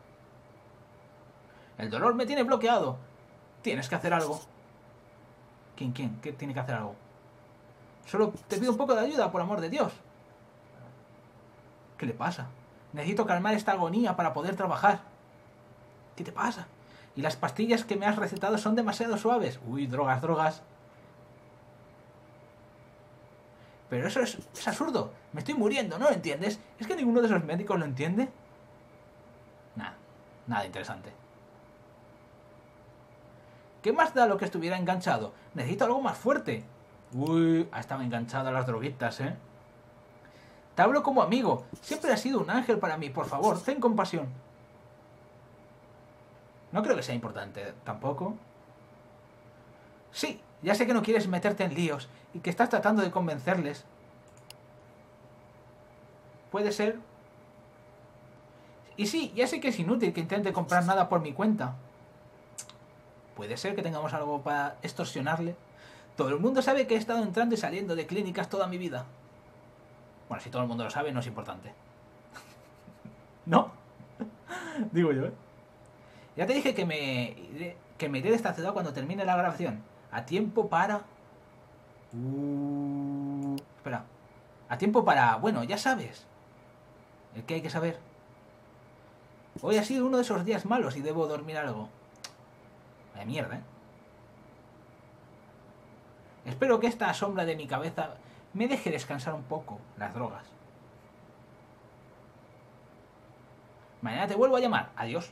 El dolor me tiene bloqueado. Tienes que hacer algo. ¿Quién, quién? ¿Qué tiene que hacer algo? Solo te pido un poco de ayuda, por amor de Dios. ¿Qué le pasa? Necesito calmar esta agonía para poder trabajar. ¿Qué te pasa? Y las pastillas que me has recetado son demasiado suaves. Uy, drogas, drogas. Pero eso es, es absurdo. Me estoy muriendo, ¿no lo entiendes? ¿Es que ninguno de esos médicos lo entiende? Nada, nada interesante. ¿Qué más da lo que estuviera enganchado? Necesito algo más fuerte. Uy, estaba enganchado a las droguitas, ¿eh? Te hablo como amigo. Siempre has sido un ángel para mí. Por favor, ten compasión. No creo que sea importante, tampoco. Sí, ya sé que no quieres meterte en líos y que estás tratando de convencerles. Puede ser. Y sí, ya sé que es inútil que intente comprar nada por mi cuenta. Puede ser que tengamos algo para extorsionarle. Todo el mundo sabe que he estado entrando y saliendo de clínicas toda mi vida. Bueno, si todo el mundo lo sabe, no es importante. ¿No? Digo yo, ¿eh? Ya te dije que me iré, que me iré de esta ciudad cuando termine la grabación. A tiempo para... Uh... Espera. A tiempo para... Bueno, ya sabes. ¿El qué hay que saber? Hoy ha sido uno de esos días malos y debo dormir algo. Vaya mierda, ¿eh? Espero que esta sombra de mi cabeza me deje descansar un poco las drogas. Mañana te vuelvo a llamar. Adiós.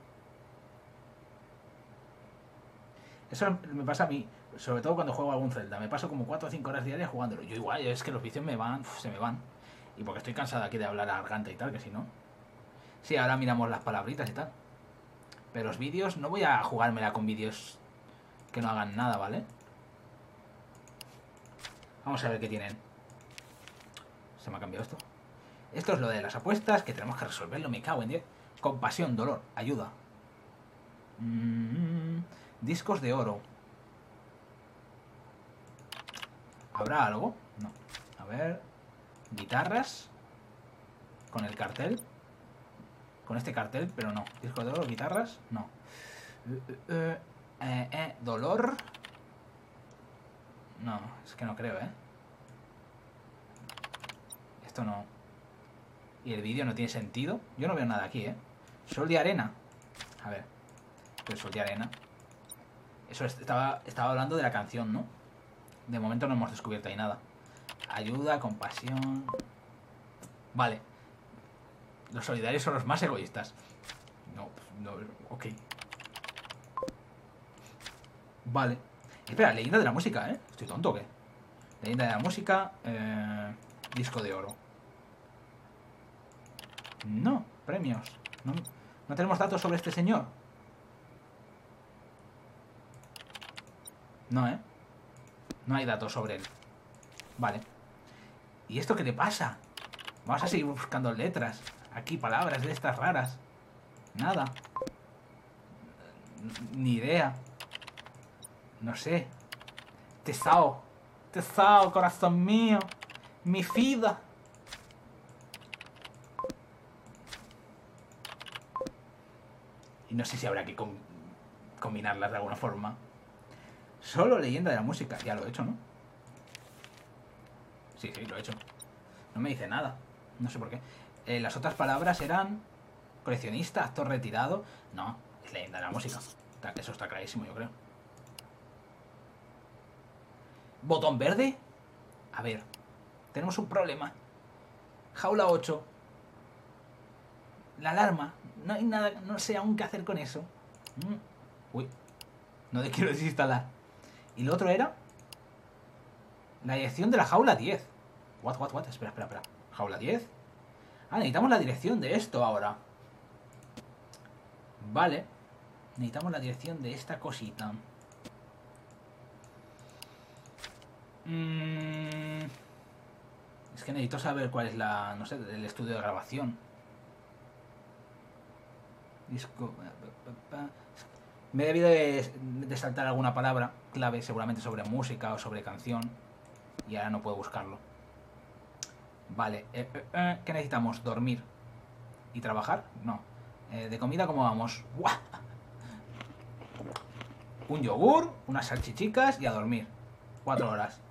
Eso me pasa a mí, sobre todo cuando juego algún Zelda. Me paso como cuatro o cinco horas diarias jugándolo. Yo igual, es que los vicios me van, uf, se me van. Y porque estoy cansado aquí de hablar a la garganta y tal, que si no... Sí, ahora miramos las palabritas y tal. Pero los vídeos, no voy a jugármela con vídeos que no hagan nada, ¿vale? Vamos a ver qué tienen. Se me ha cambiado esto. Esto es lo de las apuestas, que tenemos que resolverlo, me cago en diez. Compasión, dolor, ayuda. Mm, discos de oro. ¿Habrá algo? No. A ver. Guitarras. Con el cartel. Con este cartel, pero no. Discos de oro, guitarras, no. Uh, uh, uh, eh, eh, dolor. No, es que no creo, ¿eh? Esto no. Y el vídeo no tiene sentido. Yo no veo nada aquí, ¿eh? Sol de arena. A ver. El sol de arena. Eso estaba, estaba hablando de la canción, ¿no? De momento no hemos descubierto ahí nada. Ayuda, compasión. Vale. Los solidarios son los más egoístas. No, no, ok. Vale. Espera, leyenda de la música, ¿eh? Estoy tonto, ¿o qué? Leyenda de la música. Eh, disco de oro. No, premios. No, no tenemos datos sobre este señor. No, ¿eh? No hay datos sobre él. Vale. ¿Y esto qué le pasa? Vamos a seguir buscando letras. Aquí palabras de estas raras. Nada. Ni idea. No sé. Tesao. Tesao, corazón mío. Mi vida. Y no sé si habrá que com combinarlas de alguna forma. Solo leyenda de la música. Ya lo he hecho, ¿no? Sí, sí, lo he hecho. No me dice nada. No sé por qué. Eh, las otras palabras eran coleccionista, actor retirado. No, es leyenda de la música. Eso está clarísimo, yo creo. ¿Botón verde? A ver, tenemos un problema. Jaula ocho. La alarma. No hay nada, no sé aún qué hacer con eso. Mm. Uy, no te quiero desinstalar. ¿Y lo otro era? La dirección de la jaula diez. What, what, what? Espera, espera, espera. ¿Jaula diez? Ah, necesitamos la dirección de esto ahora. Vale. Necesitamos la dirección de esta cosita. Mm. Es que necesito saber cuál es la... no sé, el estudio de grabación. Disco... Me he debido de, de saltar alguna palabra clave, seguramente sobre música o sobre canción. Y ahora no puedo buscarlo. Vale. Eh, eh, eh, ¿Qué necesitamos? ¿Dormir? ¿Y trabajar? No. Eh, ¿De comida cómo vamos? ¡Guau! Un yogur, unas salchichicas y a dormir. Cuatro horas.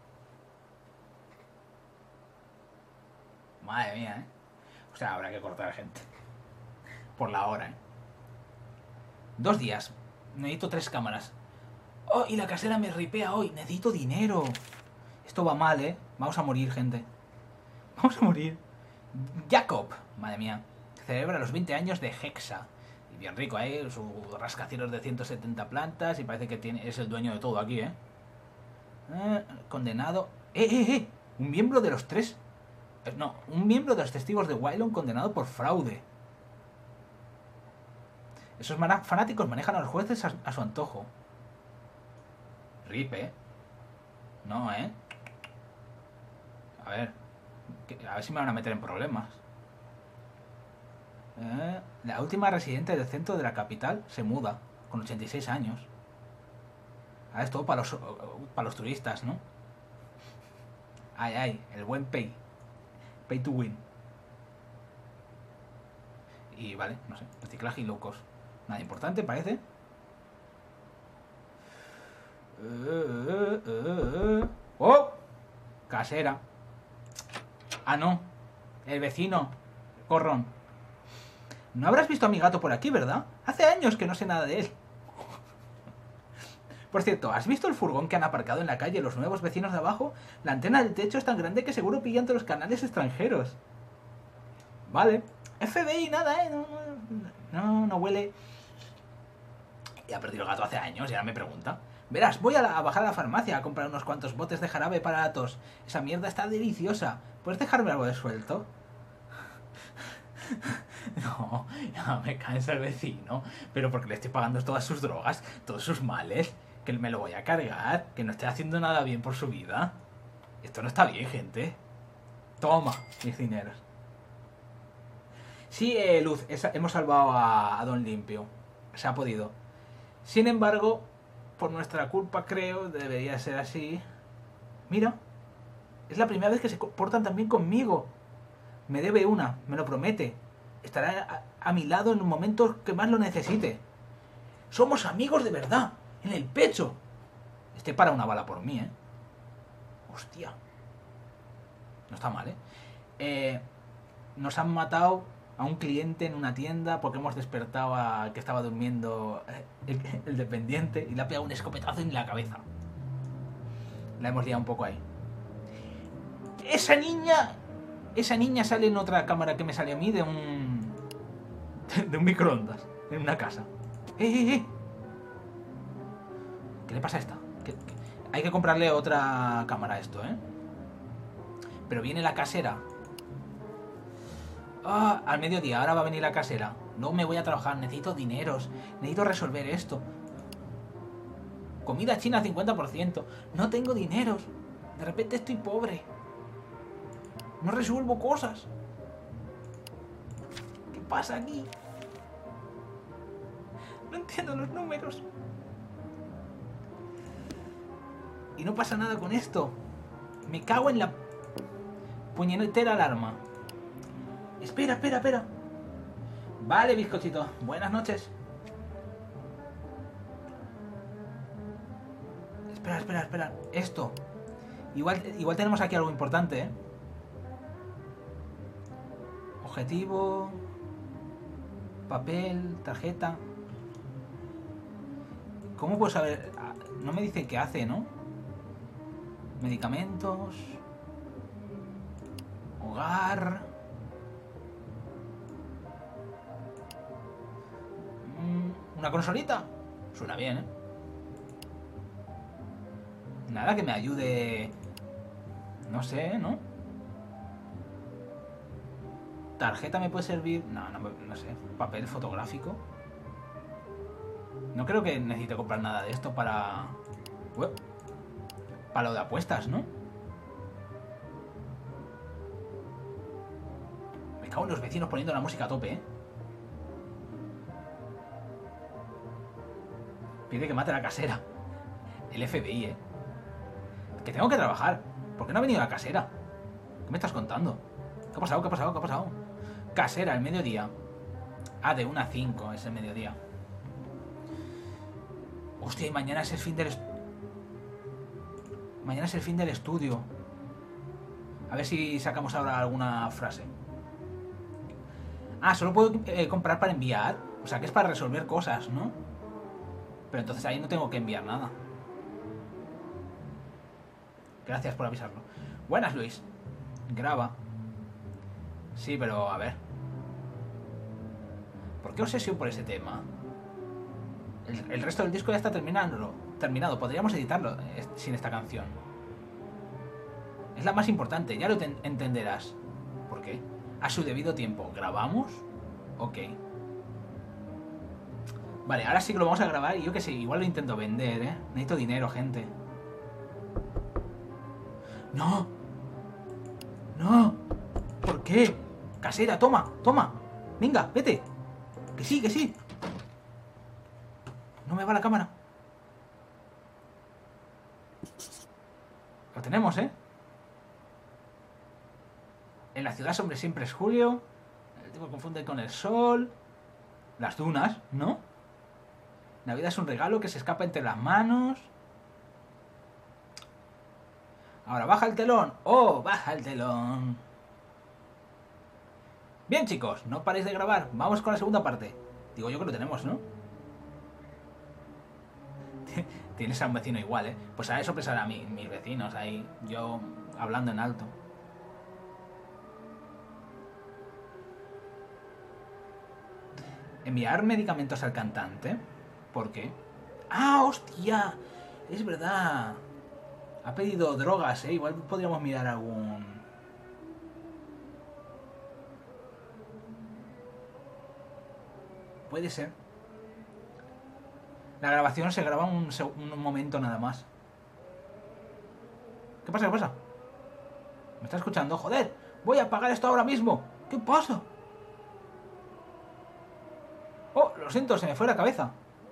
Madre mía, ¿eh? O sea, habrá que cortar gente. Por la hora, ¿eh? Dos días. Necesito tres cámaras. Oh, y la casera me ripea hoy. Necesito dinero. Esto va mal, ¿eh? Vamos a morir, gente. Vamos a morir. Jacob. Madre mía. Celebra los veinte años de Hexa. Y bien rico, ¿eh? Su rascacielos de ciento setenta plantas. Y parece que tiene, es el dueño de todo aquí, ¿eh? eh condenado. ¡Eh, eh, eh! Un miembro de los tres... No, un miembro de los testigos de Wylon condenado por fraude. Esos fanáticos manejan a los jueces a, a su antojo. Rip, ¿eh? No, ¿eh? A ver. A ver si me van a meter en problemas. Eh, la última residente del centro de la capital se muda, con ochenta y seis años. Ahora es todo para los, para los turistas, ¿no? Ay, ay, el buen pay. Pay to win. Y vale, no sé, reciclaje y locos. Nada importante, parece. ¡Oh! Casera. Ah, no. El vecino. Corrón. No habrás visto a mi gato por aquí, ¿verdad? Hace años que no sé nada de él. Por cierto, ¿has visto el furgón que han aparcado en la calle los nuevos vecinos de abajo? La antena del techo es tan grande que seguro pillan todos los canales extranjeros. Vale. F B I, nada, ¿eh? No, no, no, no huele. Ya ha perdido el gato hace años y ahora me pregunta. Verás, voy a, la, a bajar a la farmacia a comprar unos cuantos botes de jarabe para la tos. Esa mierda está deliciosa. ¿Puedes dejarme algo de suelto? No, ya me cansa el vecino. Pero porque le estoy pagando todas sus drogas, todos sus males. Que me lo voy a cargar. Que no estoy haciendo nada bien por su vida. Esto no está bien, gente. Toma mis dineros. Sí, eh, Luz, esa, hemos salvado a, a Don Limpio. Se ha podido. Sin embargo, por nuestra culpa, creo, debería ser así. Mira, es la primera vez que se portan tan bien conmigo. Me debe una, me lo promete. Estará a, a mi lado en los momentos que más lo necesite. Somos amigos de verdad, en el pecho. Este para una bala por mí, ¿eh? Hostia. No está mal, ¿eh? eh nos han matado a un cliente en una tienda porque hemos despertado a que estaba durmiendo el, el dependiente y le ha pegado un escopetazo en la cabeza. La hemos liado un poco ahí. Esa niña... Esa niña sale en otra cámara que me sale a mí de un... de un microondas. En una casa. ¡Eh, eh, eh! ¿Qué le pasa a esta? ¿Qué, qué? Hay que comprarle otra cámara a esto, ¿eh? Pero viene la casera. Ah, al mediodía, ahora va a venir la casera. No me voy a trabajar, necesito dineros. Necesito resolver esto. Comida china cincuenta por ciento. No tengo dineros. De repente estoy pobre. No resuelvo cosas. ¿Qué pasa aquí? No entiendo los números. Y no pasa nada con esto. Me cago en la puñetera alarma. Espera, espera, espera. Vale, bizcochito. Buenas noches. Espera, espera, espera. Esto. Igual, igual tenemos aquí algo importante, ¿eh? Objetivo. Papel, tarjeta. ¿Cómo puedo saber? No me dice qué hace, ¿no? Medicamentos. Hogar. ¿Una consolita? Suena bien, ¿eh? Nada que me ayude... No sé, ¿no? ¿Tarjeta me puede servir? No, no, no sé. ¿Papel fotográfico? No creo que necesite comprar nada de esto para... Ué, para lo de apuestas, ¿no? Me cago en los vecinos poniendo la música a tope, ¿eh? Pide que mate a la casera. El F B I, ¿eh? Que tengo que trabajar. ¿Por qué no ha venido la casera? ¿Qué me estás contando? ¿Qué ha pasado? ¿Qué ha pasado? ¿Qué ha pasado? Casera, el mediodía. Ah, de una a cinco es el mediodía. Hostia, y mañana es el fin del... Est... Mañana es el fin del estudio. A ver si sacamos ahora alguna frase. Ah, solo puedo eh, comprar para enviar. O sea, que es para resolver cosas, ¿no? Pero entonces ahí no tengo que enviar nada. Gracias por avisarlo. Buenas, Luis. Graba. Sí, pero a ver. ¿Por qué obsesión por ese tema? El, el resto del disco ya está terminado. Terminado. Podríamos editarlo eh, sin esta canción. Es la más importante. Ya lo entenderás. ¿Por qué? A su debido tiempo. ¿Grabamos? Ok. Vale, ahora sí que lo vamos a grabar y yo que sé, igual lo intento vender, ¿eh? Necesito dinero, gente. ¡No! ¡No! ¿Por qué? Casera, toma, toma. Venga, vete. Que sí, que sí. No me va la cámara. Lo tenemos, ¿eh? En la ciudad hombre siempre es julio. El tipo confunde con el sol. Las dunas, ¿no? Navidad es un regalo que se escapa entre las manos. Ahora, baja el telón. ¡Oh, baja el telón! Bien, chicos, no paréis de grabar. Vamos con la segunda parte. Digo yo que lo tenemos, ¿no? Tienes a un vecino igual, ¿eh? Pues a eso pensarán a mí, mis vecinos ahí. Yo hablando en alto. Enviar medicamentos al cantante. ¿Por qué? ¡Ah, hostia! Es verdad. Ha pedido drogas, ¿eh? Igual podríamos mirar algún... Puede ser. La grabación se graba un, un momento nada más. ¿Qué pasa? ¿Qué pasa? ¿Me está escuchando? ¡Joder! ¡Voy a apagar esto ahora mismo! ¿Qué pasa? Lo siento, se me fue la cabeza.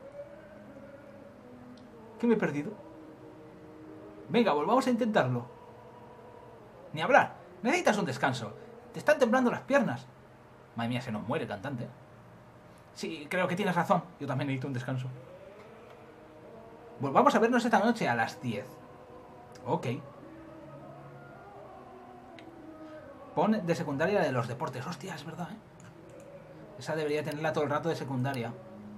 ¿Qué me he perdido? Venga, volvamos a intentarlo. Ni hablar. Necesitas un descanso. Te están temblando las piernas. Madre mía, se nos muere el cantante. Sí, creo que tienes razón. Yo también necesito un descanso. Volvamos a vernos esta noche a las diez. Ok. Pon de secundaria de los deportes. Hostia, es verdad, ¿eh? Esa debería tenerla todo el rato de secundaria.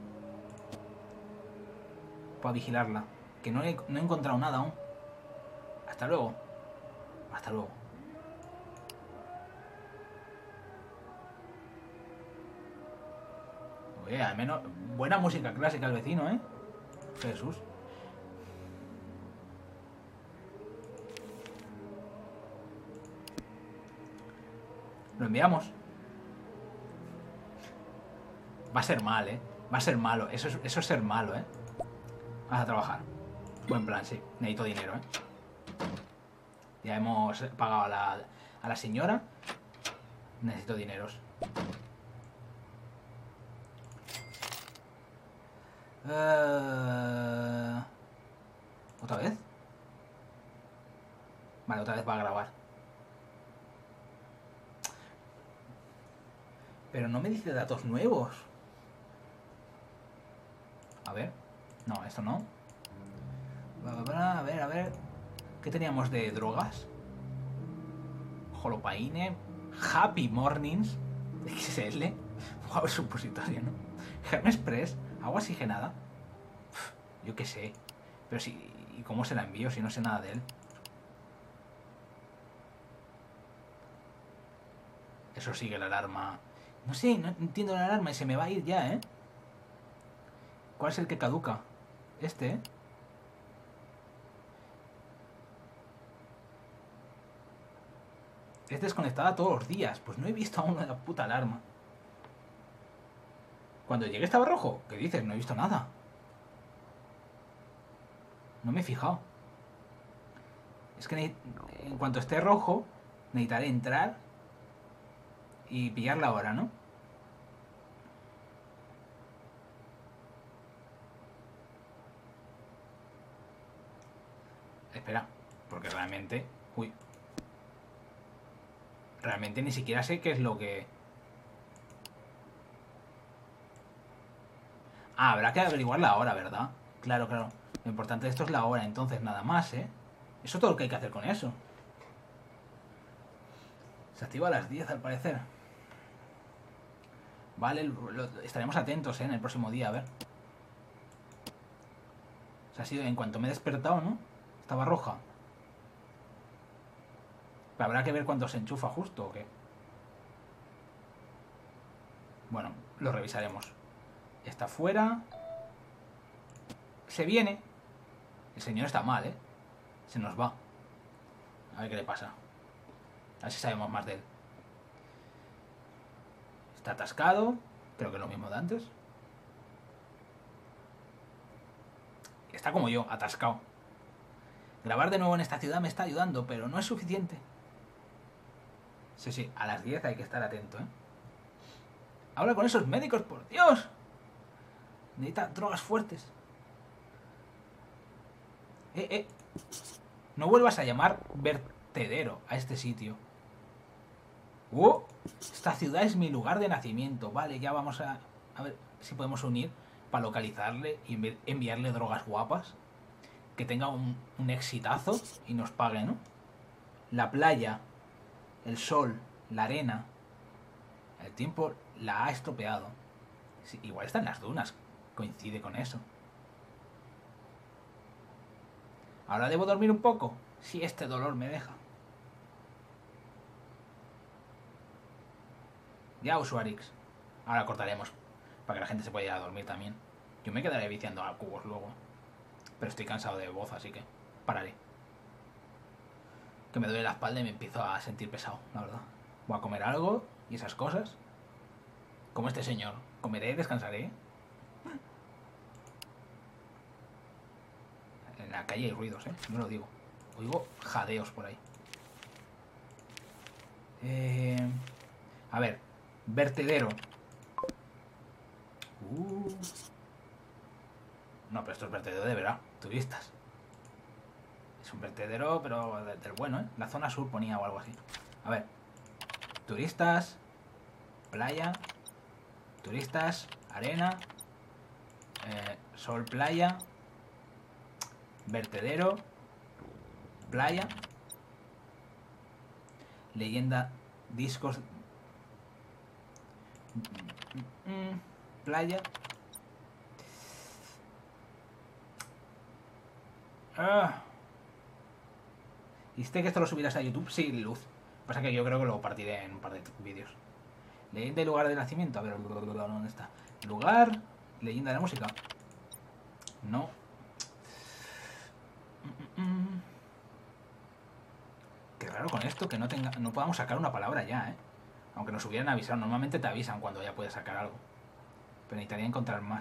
Para vigilarla. Que no he, no he encontrado nada aún. Hasta luego. Hasta luego. Oye, al menos buena música clásica el vecino, ¿eh? Jesús. Lo enviamos. Va a ser mal, ¿eh? Va a ser malo. Eso es, eso es ser malo, ¿eh? Vas a trabajar. Buen plan, sí. Necesito dinero, ¿eh? Ya hemos pagado a la, a la señora. Necesito dineros. Uh... ¿Otra vez? Vale, otra vez va a grabar. Pero no me dice datos nuevos. A ver. No, esto no. A ver, a ver. ¿Qué teníamos de drogas? Holopaine. Happy Mornings. X L. Wow, es supositorio, ¿no? Hermespress. Agua oxigenada. Uf, yo qué sé. Pero si... ¿Y cómo se la envío si no sé nada de él? Eso sigue la alarma. No sé, no entiendo la alarma y se me va a ir ya, ¿eh? ¿Cuál es el que caduca? Este, ¿eh? Es desconectada todos los días. Pues no he visto aún la puta alarma. Cuando llegué estaba rojo. ¿Qué dices? No he visto nada. No me he fijado. Es que en cuanto esté rojo, necesitaré entrar y pillar la hora, ¿no? Espera, porque realmente... Uy. Realmente ni siquiera sé qué es lo que... Ah, habrá que averiguar la hora, ¿verdad? Claro, claro. Lo importante de esto es la hora, entonces nada más, ¿eh? Eso es todo lo que hay que hacer con eso. Se activa a las diez, al parecer. Vale, lo, estaremos atentos, ¿eh? En el próximo día, a ver. Se ha sido en cuanto me he despertado, ¿no? Estaba roja. Pero habrá que ver cuándo se enchufa justo, ¿o qué? Bueno, lo revisaremos. Está fuera. Se viene. El señor está mal, ¿eh? Se nos va. A ver qué le pasa. A ver si sabemos más de él. Está atascado. Creo que es lo mismo de antes. Está como yo, atascado. Grabar de nuevo en esta ciudad me está ayudando, pero no es suficiente. Sí, sí, a las diez hay que estar atento, ¿eh? Habla con esos médicos, por Dios. Necesita drogas fuertes. Eh, eh. No vuelvas a llamar vertedero a este sitio. ¡Uh! Esta ciudad es mi lugar de nacimiento. Vale, ya vamos a... A ver si podemos unir para localizarle y enviarle drogas guapas. Que tenga un, un exitazo y nos pague, ¿no? La playa, el sol, la arena. El tiempo la ha estropeado. Sí, igual está en las dunas. Coincide con eso. ¿Ahora debo dormir un poco? Si este dolor me deja. Ya, usuarix. Ahora cortaremos. Para que la gente se pueda ir a dormir también. Yo me quedaré viciando a cubos luego. Pero estoy cansado de voz, así que pararé. Que me duele la espalda y me empiezo a sentir pesado, la verdad. Voy a comer algo y esas cosas. Como este señor. Comeré, descansaré. En la calle hay ruidos, ¿eh? No lo digo. Oigo jadeos por ahí. Eh... A ver. Vertedero. Uh. No, pero esto es vertedero de verdad. Turistas. Es un vertedero, pero del bueno, ¿eh? La zona sur ponía o algo así. A ver. Turistas. Playa. Turistas. Arena. Eh, sol, playa. Vertedero. Playa. Leyenda. Discos. Playa. Ah. ¿Viste que esto lo subirás a YouTube? Sí, luz. Pasa que yo creo que lo partiré en un par de vídeos. Leyenda y lugar de nacimiento. A ver, ¿dónde está? Lugar. Leyenda de la música. No. Qué raro con esto que no tenga, no podamos sacar una palabra ya, ¿eh? Aunque nos hubieran avisado. Normalmente te avisan cuando ya puedes sacar algo. Pero necesitaría encontrar más.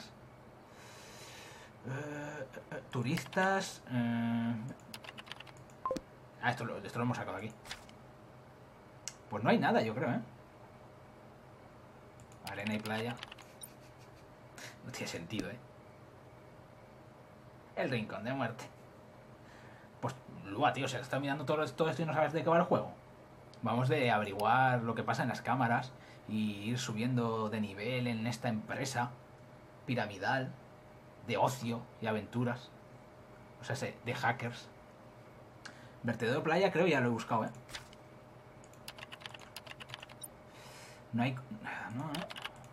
Eh, eh, turistas. Eh... Ah, esto lo, esto lo hemos sacado aquí. Pues no hay nada, yo creo, ¿eh? Arena y playa. No tiene sentido, ¿eh? El rincón de muerte. Pues, Lua, tío, se está mirando todo, todo esto y no sabes de qué va el juego. Vamos de averiguar lo que pasa en las cámaras y ir subiendo de nivel en esta empresa piramidal de ocio y aventuras. O sea, de hackers. Vertedero playa creo ya lo he buscado, ¿eh? No hay... No, ¿eh?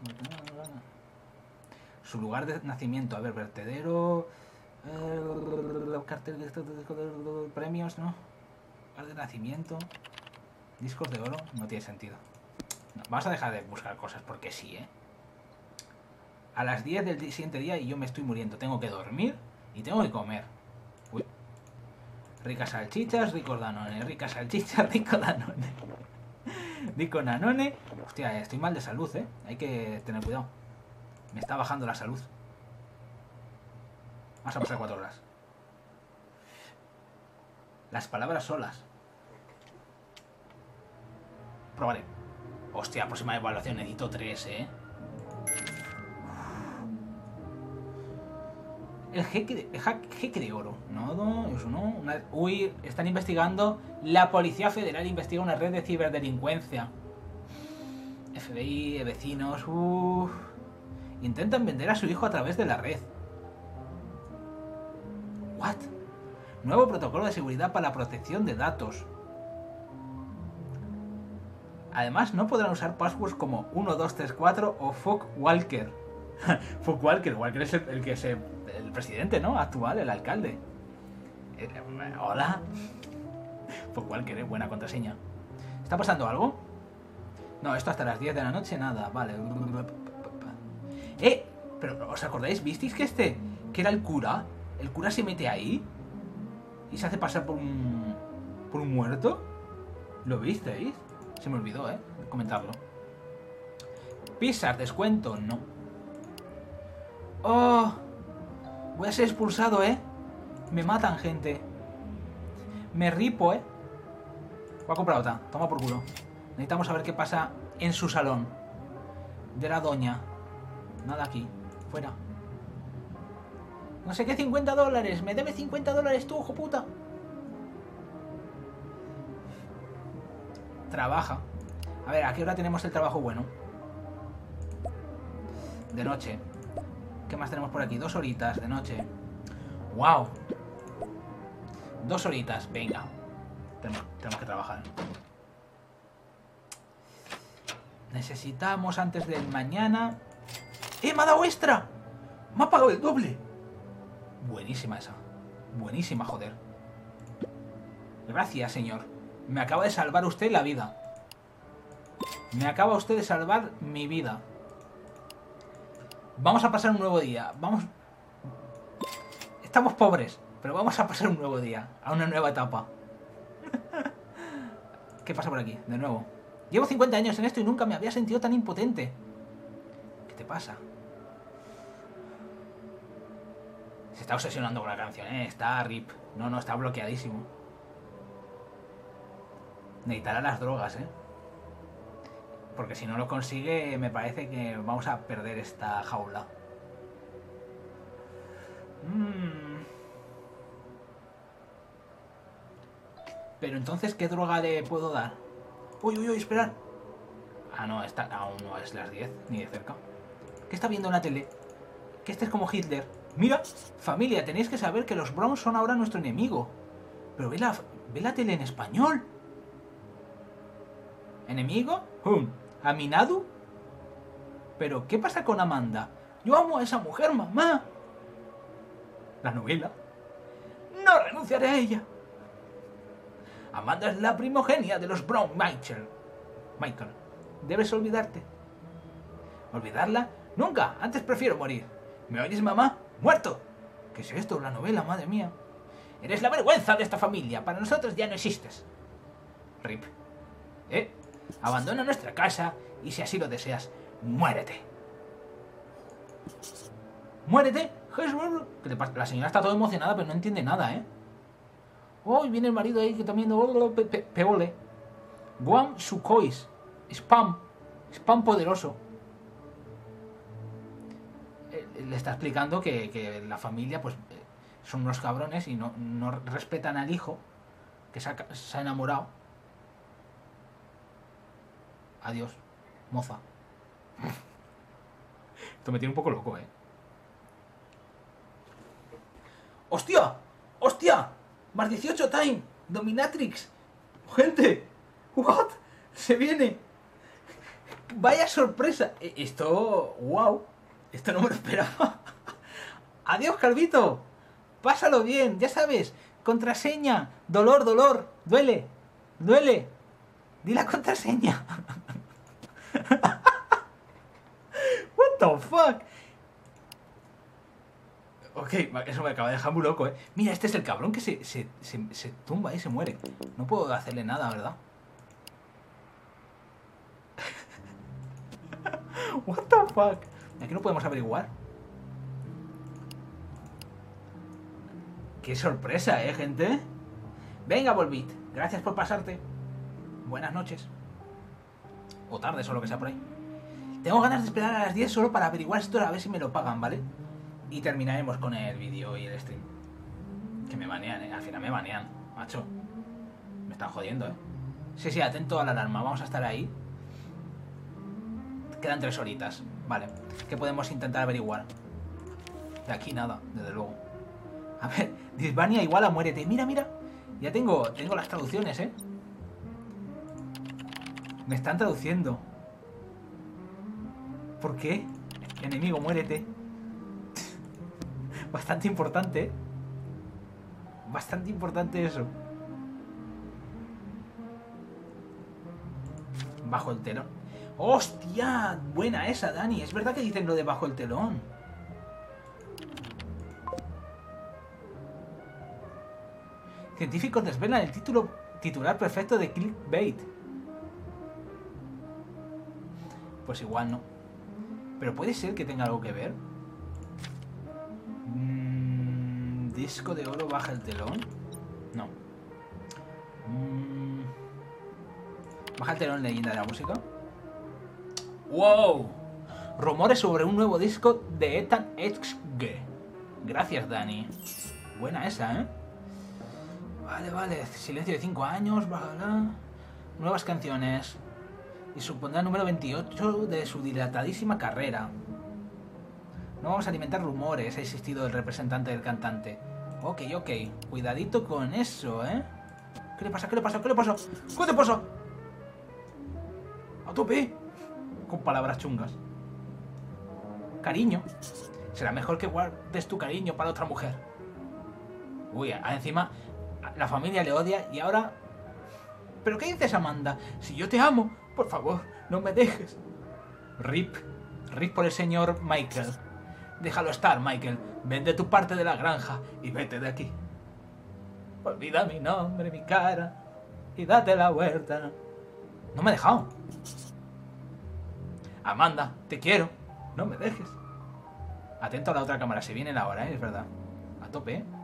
Su lugar de nacimiento. A ver, vertedero... Eh, cartel de estos premios, ¿no? Lugar de nacimiento... Discos de oro. No tiene sentido. No, vamos a dejar de buscar cosas porque sí, ¿eh? A las diez del siguiente día y yo me estoy muriendo. Tengo que dormir y tengo que comer. Uy. Ricas salchichas, ricos danones. Ricas salchichas, rico danone. Rico danone. Hostia, estoy mal de salud, ¿eh? Hay que tener cuidado. Me está bajando la salud. Vamos a pasar cuatro horas. Las palabras solas. Probaré. Hostia, próxima evaluación. Necesito tres, ¿eh? El jeque de, el jeque de oro. No, no, eso no. Una, uy, están investigando. La Policía Federal investiga una red de ciberdelincuencia. F B I, vecinos. Uf. Intentan vender a su hijo a través de la red. What? Nuevo protocolo de seguridad para la protección de datos. Además, no podrán usar passwords como uno dos tres cuatro o Fuck Walker. Fuck Walker. Walker es el, el que es el, el presidente, ¿no? Actual, el alcalde. Eh, Hola. Fuck Walker, ¿eh? Buena contraseña. ¿Está pasando algo? No, esto hasta las diez de la noche, nada. Vale. Eh, pero ¿os acordáis? ¿Visteis que este, que era el cura? El cura se mete ahí y se hace pasar por un, por un muerto. ¿Lo visteis? Se me olvidó, ¿eh? Comentarlo. Pizzas, descuento, no. Oh, voy a ser expulsado, ¿eh? Me matan, gente. Me ripo, ¿eh? Voy a comprar otra. Toma por culo. Necesitamos saber qué pasa en su salón. De la doña. Nada aquí. Fuera. No sé qué, cincuenta dólares. Me debe cincuenta dólares tú, hijo puta. Trabaja. A ver, ¿a qué hora tenemos el trabajo bueno? De noche. ¿Qué más tenemos por aquí? Dos horitas de noche. ¡Wow! Dos horitas, venga. Tenemos, tenemos que trabajar. Necesitamos antes del mañana... ¡Eh, me ha dado extra! ¡Me ha pagado el doble! Buenísima esa. Buenísima, joder. Gracias, señor. Me acaba de salvar usted la vida. Me acaba usted de salvar mi vida. Vamos a pasar un nuevo día. Vamos... Estamos pobres, pero vamos a pasar un nuevo día. A una nueva etapa. ¿Qué pasa por aquí? De nuevo. Llevo cincuenta años en esto y nunca me había sentido tan impotente. ¿Qué te pasa? Se está obsesionando con la canción, ¿eh? Está rip. No, no, está bloqueadísimo. Necesitará las drogas, ¿eh? Porque si no lo consigue, me parece que vamos a perder esta jaula. Pero entonces, ¿qué droga le puedo dar? Uy, uy, uy, esperar. Ah, no, esta aún no es las diez, ni de cerca. ¿Qué está viendo en la tele? Que este es como Hitler. Mira, familia, tenéis que saber que los Browns son ahora nuestro enemigo. Pero ve la, ve la tele en español. ¿Enemigo? Hum. ¿Aminadu? ¿Pero qué pasa con Amanda? Yo amo a esa mujer, mamá. La novela. No renunciaré a ella. Amanda es la primogenia de los Brown, Michael. Michael, debes olvidarte. ¿Olvidarla? Nunca. Antes prefiero morir. ¿Me oyes, mamá? ¡Muerto! ¿Qué es esto? La novela, madre mía. Eres la vergüenza de esta familia. Para nosotros ya no existes. Rip. ¿Eh? Abandona nuestra casa y si así lo deseas, muérete. ¿Muérete? ¿Qué te pasa? La señora está toda emocionada, pero no entiende nada, ¿eh? Oh, viene el marido ahí que también... Pe pe peole. Guam Sukhois. Spam. Spam poderoso. Le está explicando que, que la familia, pues, son unos cabrones y no, no respetan al hijo que se ha, se ha enamorado. Adiós, moza. Esto me tiene un poco loco, ¿eh? ¡Hostia! ¡Hostia! Más dieciocho time. Dominatrix. Gente. What? Se viene. Vaya sorpresa. Esto... Wow. Esto no me lo esperaba. Adiós, Calvito. Pásalo bien. Ya sabes. Contraseña. Dolor, dolor. Duele. Duele. Di la contraseña. What the fuck. Ok, eso me acaba de dejar muy loco, ¿eh? Mira, este es el cabrón que se, se, se, se tumba y se muere. No puedo hacerle nada, ¿verdad? What the fuck. Aquí no podemos averiguar. Qué sorpresa, ¿eh, gente? Venga, Volbit. Gracias por pasarte. Buenas noches. O tardes o lo que sea por ahí. Tengo ganas de esperar a las diez solo para averiguar esto, a ver si me lo pagan, ¿vale? Y terminaremos con el vídeo y el stream. Que me banean, ¿eh? Al final me banean, macho. Me están jodiendo, ¿eh? Sí, sí, atento a la alarma. Vamos a estar ahí. Quedan tres horitas. Vale. ¿Qué podemos intentar averiguar? De aquí nada, desde luego. A ver, Disbania igual a muérete. Mira, mira. Ya tengo, tengo las traducciones, ¿eh? Me están traduciendo. ¿Por qué? Enemigo, muérete. Bastante importante, ¿eh? Bastante importante eso. Bajo el telón. ¡Hostia! Buena esa, Dani. Es verdad que dicen lo de bajo el telón. Científicos desvelan el título titular perfecto de Clickbait. Pues igual no. Pero puede ser que tenga algo que ver. Mm, disco de oro baja el telón. No. Mm, baja el telón, leyenda de la música. ¡Wow! Rumores sobre un nuevo disco de Ethan Hawke. Gracias, Dani. Buena esa, ¿eh? Vale, vale. Silencio de cinco años. Bájala. Nuevas canciones. Y supondrá el número veintiocho de su dilatadísima carrera. No vamos a alimentar rumores, ha insistido el representante del cantante. Ok, ok. Cuidadito con eso, ¿eh? ¿Qué le pasa? ¿Qué le pasa? ¿Qué le pasa? ¿Qué te pasa? A tope. Con palabras chungas. Cariño. Será mejor que guardes tu cariño para otra mujer. Uy, encima la familia le odia y ahora... ¿Pero qué dices, Amanda? Si yo te amo, por favor, no me dejes. Rip. Rip por el señor Michael. Déjalo estar, Michael. Vende tu parte de la granja y vete de aquí. Olvida mi nombre, mi cara y date la vuelta. No me he dejado. Amanda, te quiero. No me dejes. Atento a la otra cámara. Se viene la hora, ¿eh? Es verdad. A tope, ¿eh?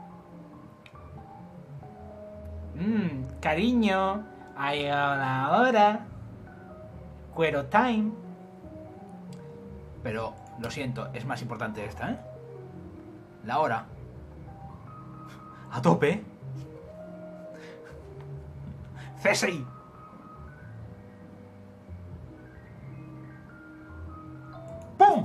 Mmm, cariño. Ha llegado la hora. Cuero time. Pero, lo siento, es más importante esta, ¿eh? La hora. A tope. C S I. ¡Pum!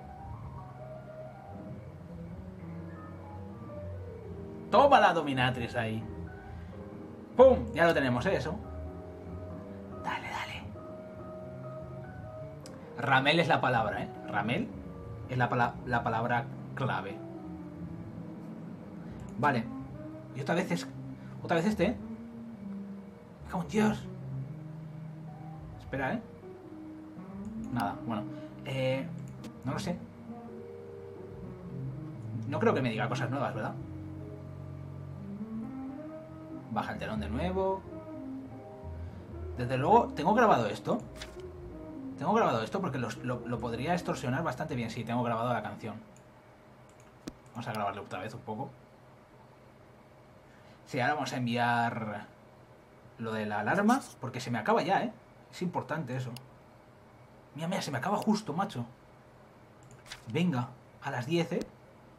Toma la dominatrix ahí. ¡Pum! Ya lo tenemos, ¿eh? Eso. Dale, dale. Ramel es la palabra, ¿eh? Ramel es la, pala la palabra clave. Vale. Y otra vez es... Otra vez este, ¿eh? ¡Cago en Dios! Espera, ¿eh? Nada, bueno. Eh... No lo sé. No creo que me diga cosas nuevas, ¿verdad? Baja el telón de nuevo. Desde luego, ¿tengo grabado esto? Tengo grabado esto porque lo, lo, lo podría extorsionar bastante bien. Sí, tengo grabado la canción. Vamos a grabarle otra vez un poco. Sí, ahora vamos a enviar lo de la alarma, porque se me acaba ya, ¿eh? Es importante eso. Mira, mira, se me acaba justo, macho. Venga, a las diez, ¿eh?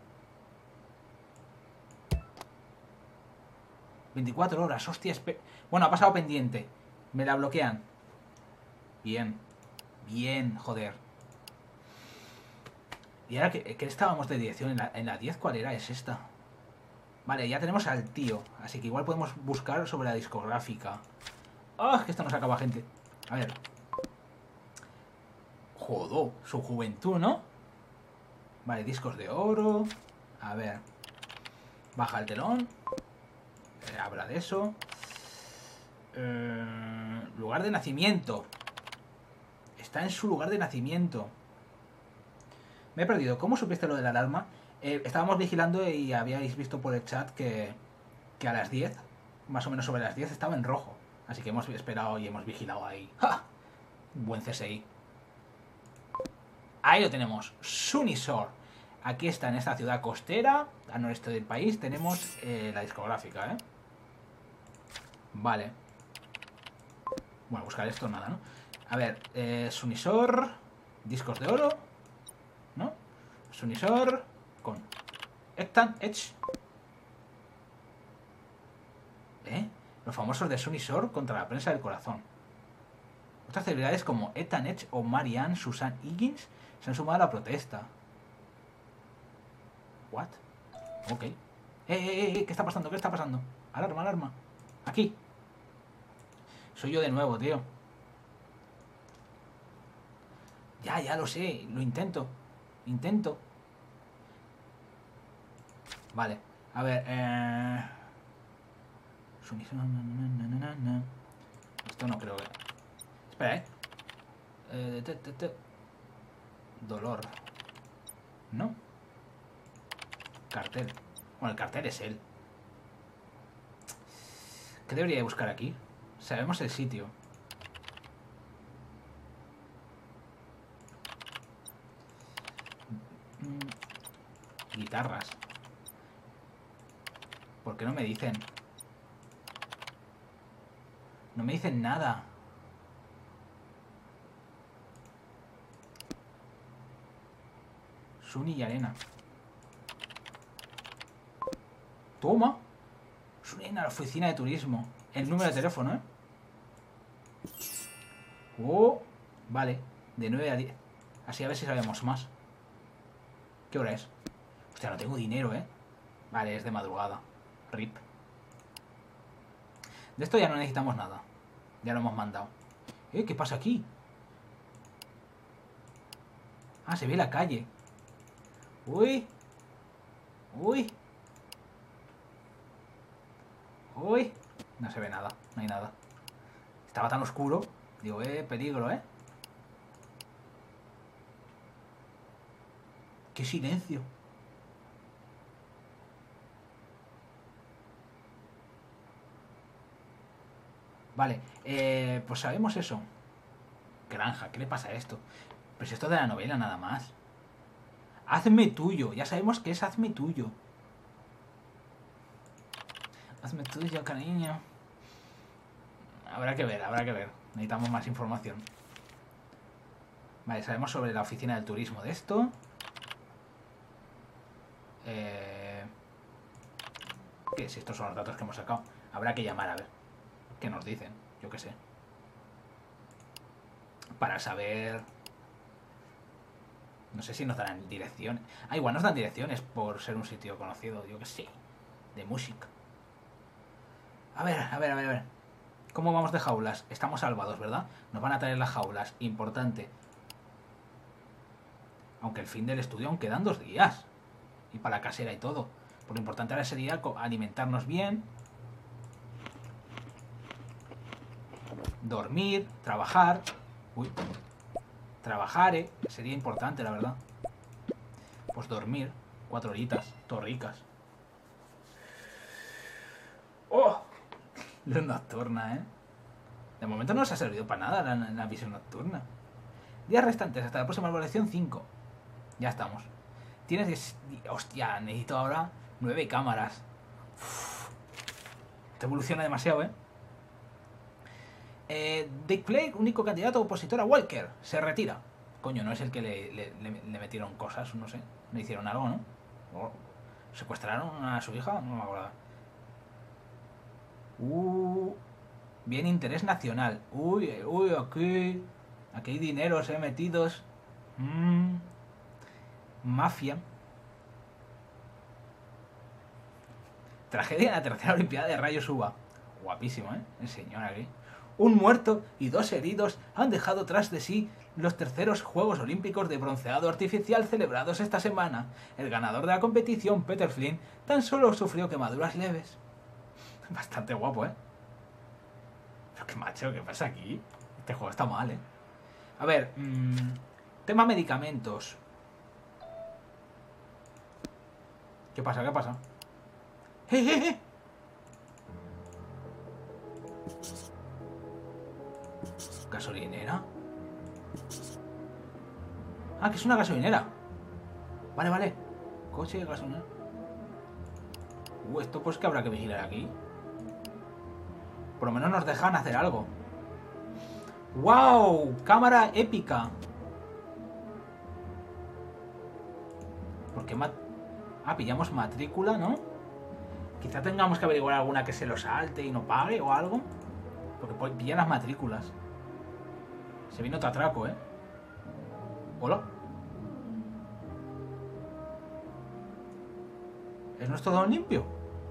veinticuatro horas, hostia. Bueno, ha pasado pendiente. Me la bloquean. Bien. Bien, joder. Y ahora que, que estábamos de dirección en la, en la diez, ¿cuál era? Es esta. Vale, ya tenemos al tío. Así que igual podemos buscar sobre la discográfica. ¡Ah! Que esto nos acaba, gente. A ver. Jodo, su juventud, ¿no? Vale, discos de oro. A ver. Baja el telón. Eh, habla de eso. Eh, lugar de nacimiento. Está en su lugar de nacimiento. Me he perdido. ¿Cómo supiste lo de la alarma? Eh, estábamos vigilando y habíais visto por el chat que, que a las diez, más o menos sobre las diez, estaba en rojo. Así que hemos esperado y hemos vigilado ahí. ¡Ja! Buen C S I. Ahí lo tenemos. Sunisor. Aquí está, en esta ciudad costera, al noreste del país, tenemos eh, la discográfica, ¿eh? Vale. Bueno, buscar esto, nada, ¿no? A ver, eh, Sunisor. Discos de oro. ¿No? Sunisor. Con Ethan Edge. ¿Eh? Los famosos de Sunisor contra la prensa del corazón. Otras celebridades como Ethan Edge o Marianne Susan Higgins se han sumado a la protesta. ¿What? Ok. ¡Eh, eh, eh! ¿Qué está pasando? ¿Qué está pasando? Alarma, alarma. Aquí. Soy yo de nuevo, tío. Ya, ya lo sé. Lo intento. Intento. Vale. A ver. Eh... Esto no creo que... Espera, ¿eh? eh te, te, te. Dolor. ¿No? Cartel. Bueno, el cartel es él. ¿Qué debería buscar aquí? Sabemos el sitio. Guitarras. ¿Por qué no me dicen? No me dicen nada. Suni y arena. Toma. Suni en la oficina de turismo. El número de teléfono, ¿eh? Oh, vale. De nueve a diez. Así a ver si sabemos más. ¿Qué hora es? Hostia, no tengo dinero, ¿eh? Vale, es de madrugada. R I P. De esto ya no necesitamos nada. Ya lo hemos mandado. ¿Eh? ¿Qué pasa aquí? Ah, se ve la calle. Uy. Uy. Uy. No se ve nada. No hay nada. Estaba tan oscuro. Digo, eh, peligro, ¿eh? ¡Qué silencio! Vale, eh, pues sabemos eso. Granja, ¿qué le pasa a esto? Pues esto de la novela nada más. Hazme tuyo, ya sabemos que es hazme tuyo. Hazme tuyo, cariño. Habrá que ver, habrá que ver. Necesitamos más información. Vale, sabemos sobre la oficina del turismo de esto. Eh... ¿Qué es? Estos son los datos que hemos sacado. Habrá que llamar, a ver. ¿Qué nos dicen? Yo qué sé. Para saber... No sé si nos darán direcciones. Ah, igual nos dan direcciones por ser un sitio conocido, yo qué sé. De música. A ver, a ver, a ver, a ver. ¿Cómo vamos de jaulas? Estamos salvados, ¿verdad? Nos van a traer las jaulas. Importante. Aunque el fin del estudio aún quedan dos días. Y para la casera y todo. Por lo importante ahora sería alimentarnos bien. Dormir, trabajar. Uy. Trabajar, eh. Sería importante, la verdad. Pues dormir. Cuatro horitas. Torricas. ¡Oh! Luz nocturna, ¿eh? De momento no nos ha servido para nada la, la visión nocturna. Días restantes hasta la próxima evaluación cinco. Ya estamos. Tienes... Hostia, necesito ahora nueve cámaras. Uf. Te evoluciona demasiado, ¿eh? eh Dick Flake, único candidato opositor a Walker, se retira. Coño, no es el que le, le, le, le metieron cosas, no sé. Le hicieron algo, ¿no? ¿O secuestraron a su hija? No me acuerdo. Uh, bien interés nacional. Uy, uy, aquí. Aquí hay dineros, eh, metidos. Mm, mafia. Tragedia en la tercera Olimpiada de Rayos Uva. Guapísimo, ¿eh? El señor aquí. Un muerto y dos heridos han dejado tras de sí los terceros Juegos Olímpicos de bronceado artificial celebrados esta semana. El ganador de la competición, Peter Flynn, tan solo sufrió quemaduras leves. Bastante guapo, ¿eh? Pero qué macho, ¿qué pasa aquí? Este juego está mal, ¿eh? A ver, mmm, tema medicamentos. ¿Qué pasa? ¿Qué pasa? ¡Eh, eh, eh! ¿Gasolinera? Ah, que es una gasolinera. Vale, vale. Coche de gasolinera. Uh, esto pues que habrá que vigilar aquí. Por lo menos nos dejan hacer algo. ¡Wow! Cámara épica. ¿Por qué mat... Ah, pillamos matrícula, ¿no? Quizá tengamos que averiguar alguna que se lo salte y no pague o algo. Porque pillan las matrículas. Se vino otro atraco, ¿eh? Hola. ¿Es nuestro don limpio?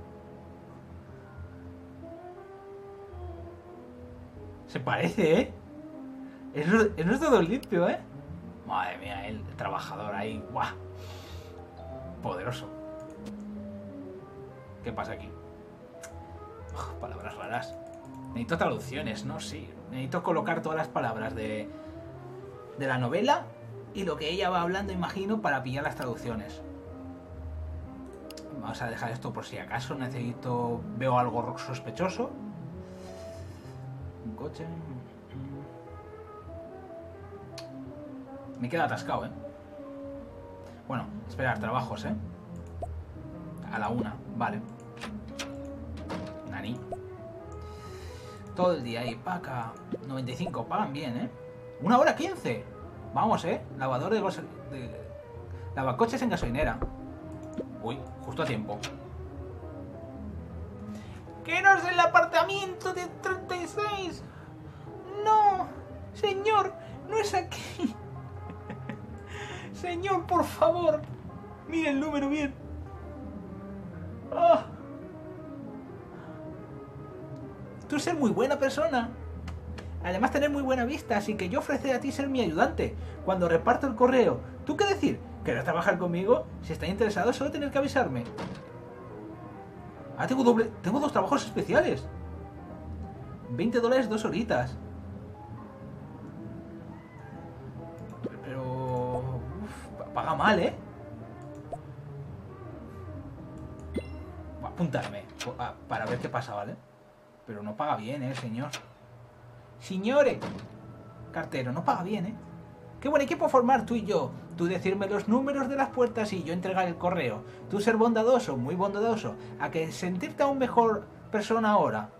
Se parece, ¿eh? Es, es nuestro don limpio, ¿eh? Madre mía, el trabajador ahí. ¡Guau! Poderoso. ¿Qué pasa aquí? Oh, palabras raras. Necesito traducciones, ¿no? Sí. Necesito colocar todas las palabras de, de la novela y lo que ella va hablando, imagino, para pillar las traducciones. Vamos a dejar esto por si acaso necesito... Veo algo sospechoso. Un coche... Me queda atascado, ¿eh? Bueno, esperar, trabajos, ¿eh? A la una, vale. Nani. Todo el día ahí, paca. noventa y cinco, pagan bien, ¿eh? Una hora quince. Vamos, ¿eh? Lavador de, de... Lavacoches en gasolinera. Uy, justo a tiempo. ¡Que no es el apartamento de treinta y seis! ¡No! Señor, no es aquí. Señor, por favor. Mire el número bien. Oh. Tú ser muy buena persona. Además tener muy buena vista, así que yo ofreceré a ti ser mi ayudante. Cuando reparto el correo, ¿tú qué decir? ¿Querés trabajar conmigo? Si estás interesado, solo tener que avisarme. Ah, tengo doble... Tengo dos trabajos especiales. veinte dólares, dos horitas. Pero... Uf, paga mal, ¿eh? Voy a apuntarme para ver qué pasa, ¿vale? Pero no paga bien, ¿eh, señor? Señores. Cartero, no paga bien, ¿eh? Qué buen equipo formar tú y yo. Tú decirme los números de las puertas y yo entregar el correo. Tú ser bondadoso, muy bondadoso. A que sentirte aún mejor persona ahora.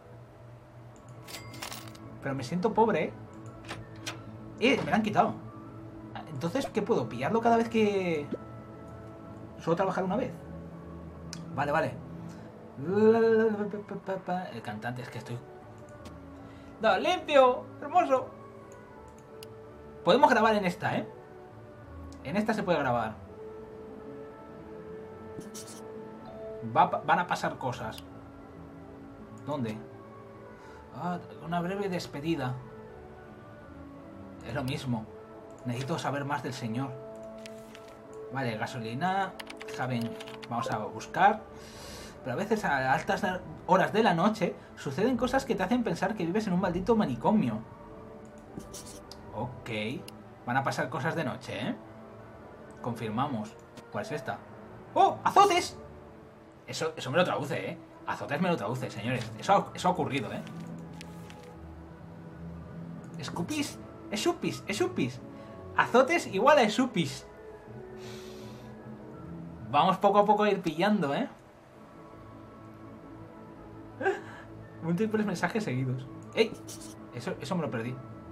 Pero me siento pobre, ¿eh? Eh, me lo han quitado. Entonces, ¿qué puedo? ¿Pillarlo cada vez que... solo trabajar una vez? Vale, vale. El cantante, es que estoy... ¡Da limpio! ¡Hermoso! Podemos grabar en esta, ¿eh? En esta se puede grabar. Va, van a pasar cosas. ¿Dónde? Ah, una breve despedida. Es lo mismo. Necesito saber más del señor. Vale, gasolina. Saben, vamos a buscar. Pero a veces a altas horas de la noche suceden cosas que te hacen pensar que vives en un maldito manicomio. Ok. Van a pasar cosas de noche, ¿eh? Confirmamos. ¿Cuál es esta? ¡Oh! ¡Azotes! Eso, eso me lo traduce, ¿eh? Azotes me lo traduce, señores. Eso, eso ha ocurrido, ¿eh? Escupis. Esupis. Esupis. Azotes igual a esupis. Vamos poco a poco a ir pillando, ¿eh? Múltiples mensajes seguidos. ¡Ey! Eso, eso me lo perdí.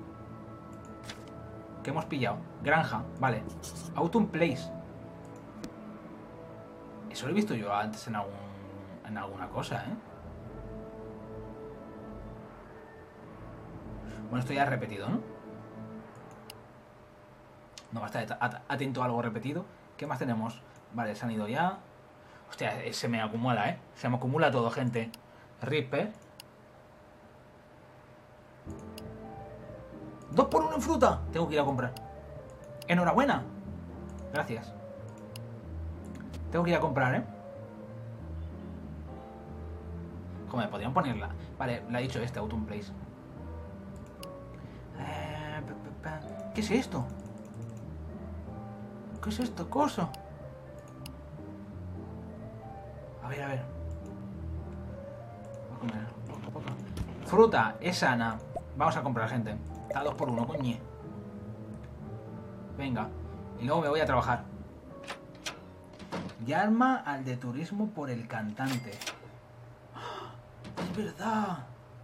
¿Qué hemos pillado? Granja, vale. Autumn Place. Eso lo he visto yo antes en algún, en alguna cosa, ¿eh? Bueno, esto ya es repetido, ¿no? No va a estar atento a algo repetido. ¿Qué más tenemos? Vale, se han ido ya. Hostia, se me acumula, ¿eh? Se me acumula todo, gente. Rip, ¿eh? Dos por uno en fruta. Tengo que ir a comprar. Enhorabuena. Gracias. Tengo que ir a comprar, ¿eh? Joder, podrían ponerla. Vale, la ha dicho este, Autumn Place. Eh, ¿Qué es esto? ¿Qué es esto, coso? A ver, a ver. Voy a comer poco a poco. Fruta, es sana. Vamos a comprar, gente. Está dos por uno, coñe. Venga. Y luego me voy a trabajar. Llama al de turismo por el cantante. Es verdad.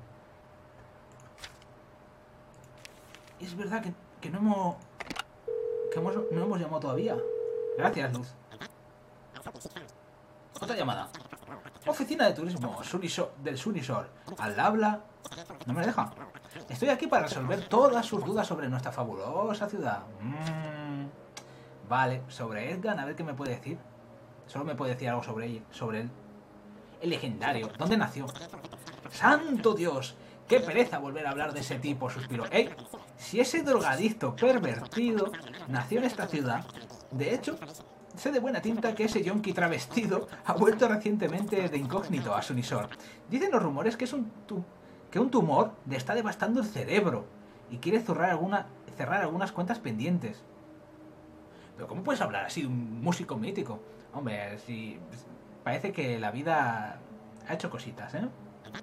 Es verdad que, que no hemos... Que hemos, no hemos llamado todavía. Gracias, Luz. Otra llamada. Oficina de turismo Sunisor, del Sunisor. Al habla... No me deja. Estoy aquí para resolver todas sus dudas sobre nuestra fabulosa ciudad. Mm, vale, sobre Edgar, a ver qué me puede decir. Solo me puede decir algo sobre él. Sobre él. El legendario. ¿Dónde nació? ¡Santo Dios! ¡Qué pereza volver a hablar de ese tipo! Suspiró. ¡Ey! Si ese drogadicto pervertido nació en esta ciudad, de hecho, sé de buena tinta que ese yonki travestido ha vuelto recientemente de incógnito a Sunisor. Dicen los rumores que es un tu que un tumor le está devastando el cerebro y quiere cerrar, alguna, cerrar algunas cuentas pendientes. Pero ¿cómo puedes hablar así de un músico mítico? Hombre, si parece que la vida ha hecho cositas, ¿eh?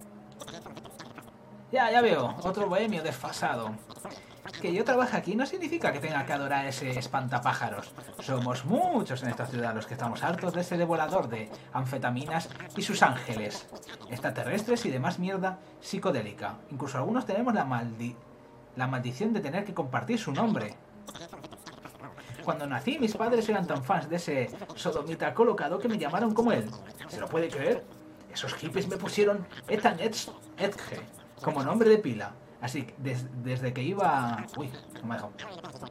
Ya, ya veo, otro bohemio desfasado. Que yo trabaje aquí no significa que tenga que adorar ese espantapájaros. Somos muchos en esta ciudad los que estamos hartos de ese devorador de anfetaminas y sus ángeles, extraterrestres y demás mierda psicodélica. Incluso algunos tenemos la, maldi la maldición de tener que compartir su nombre. Cuando nací, mis padres eran tan fans de ese sodomita colocado que me llamaron como él. ¿Se lo puede creer? Esos hippies me pusieron Ethan Edge como nombre de pila. Así que des, desde que iba... Uy, no me ha dejado.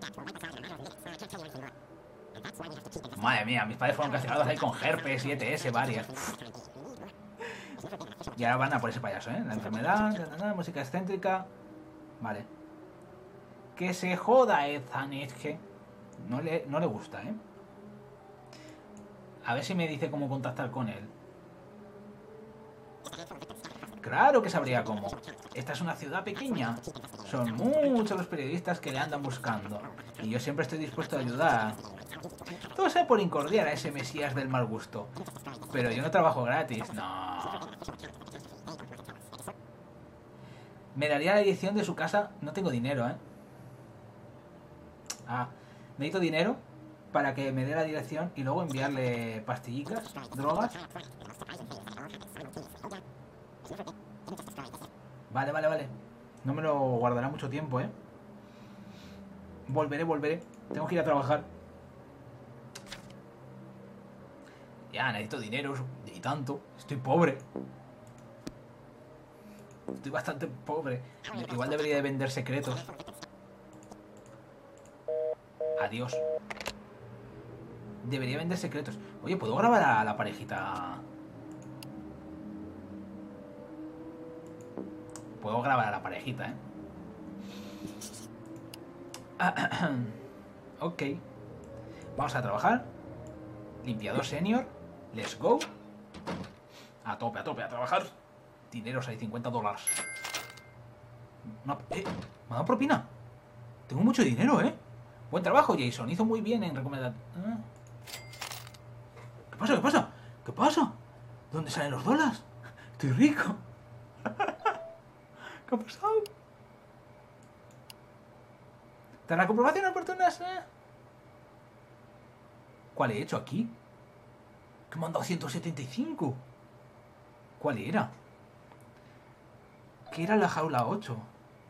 Madre mía, mis padres fueron castigados ahí con herpes y E T S varias. Uf. Y ahora van a por ese payaso, ¿eh? La enfermedad, la, la, la, música excéntrica... Vale. Que se joda Ethan Edge. No le, no le gusta, ¿eh? A ver si me dice cómo contactar con él. Claro que sabría cómo. Esta es una ciudad pequeña. Son muchos los periodistas que le andan buscando. Y yo siempre estoy dispuesto a ayudar. Todo sea por incordiar a ese mesías del mal gusto. Pero yo no trabajo gratis, no. Me daría la dirección de su casa. No tengo dinero, ¿eh? Ah, necesito dinero para que me dé la dirección y luego enviarle pastillitas, drogas. Vale, vale, vale. No me lo guardará mucho tiempo, ¿eh? Volveré, volveré. Tengo que ir a trabajar. Ya, necesito dinero y tanto. Estoy pobre. Estoy bastante pobre. Igual debería de vender secretos. Adiós. Debería vender secretos. Oye, ¿puedo grabar a la parejita? Puedo grabar a la parejita, ¿eh? Ok. Vamos a trabajar. Limpiador senior. Let's go. A tope, a tope, a trabajar. Dineros hay cincuenta dólares. No, eh, ¿me ha dado propina? Tengo mucho dinero, ¿eh? Buen trabajo, Jason. Hizo muy bien en recomendar... ¿Eh? ¿Qué pasa? ¿Qué pasa? ¿Qué pasa? ¿Dónde salen los dólares? Estoy rico. ¿Qué ha pasado? ¿Tras la comprobación oportunas? ¿Eh? ¿Cuál he hecho aquí? ¿Que me han dado ciento setenta y cinco? ¿Cuál era? ¿Qué era la jaula ocho?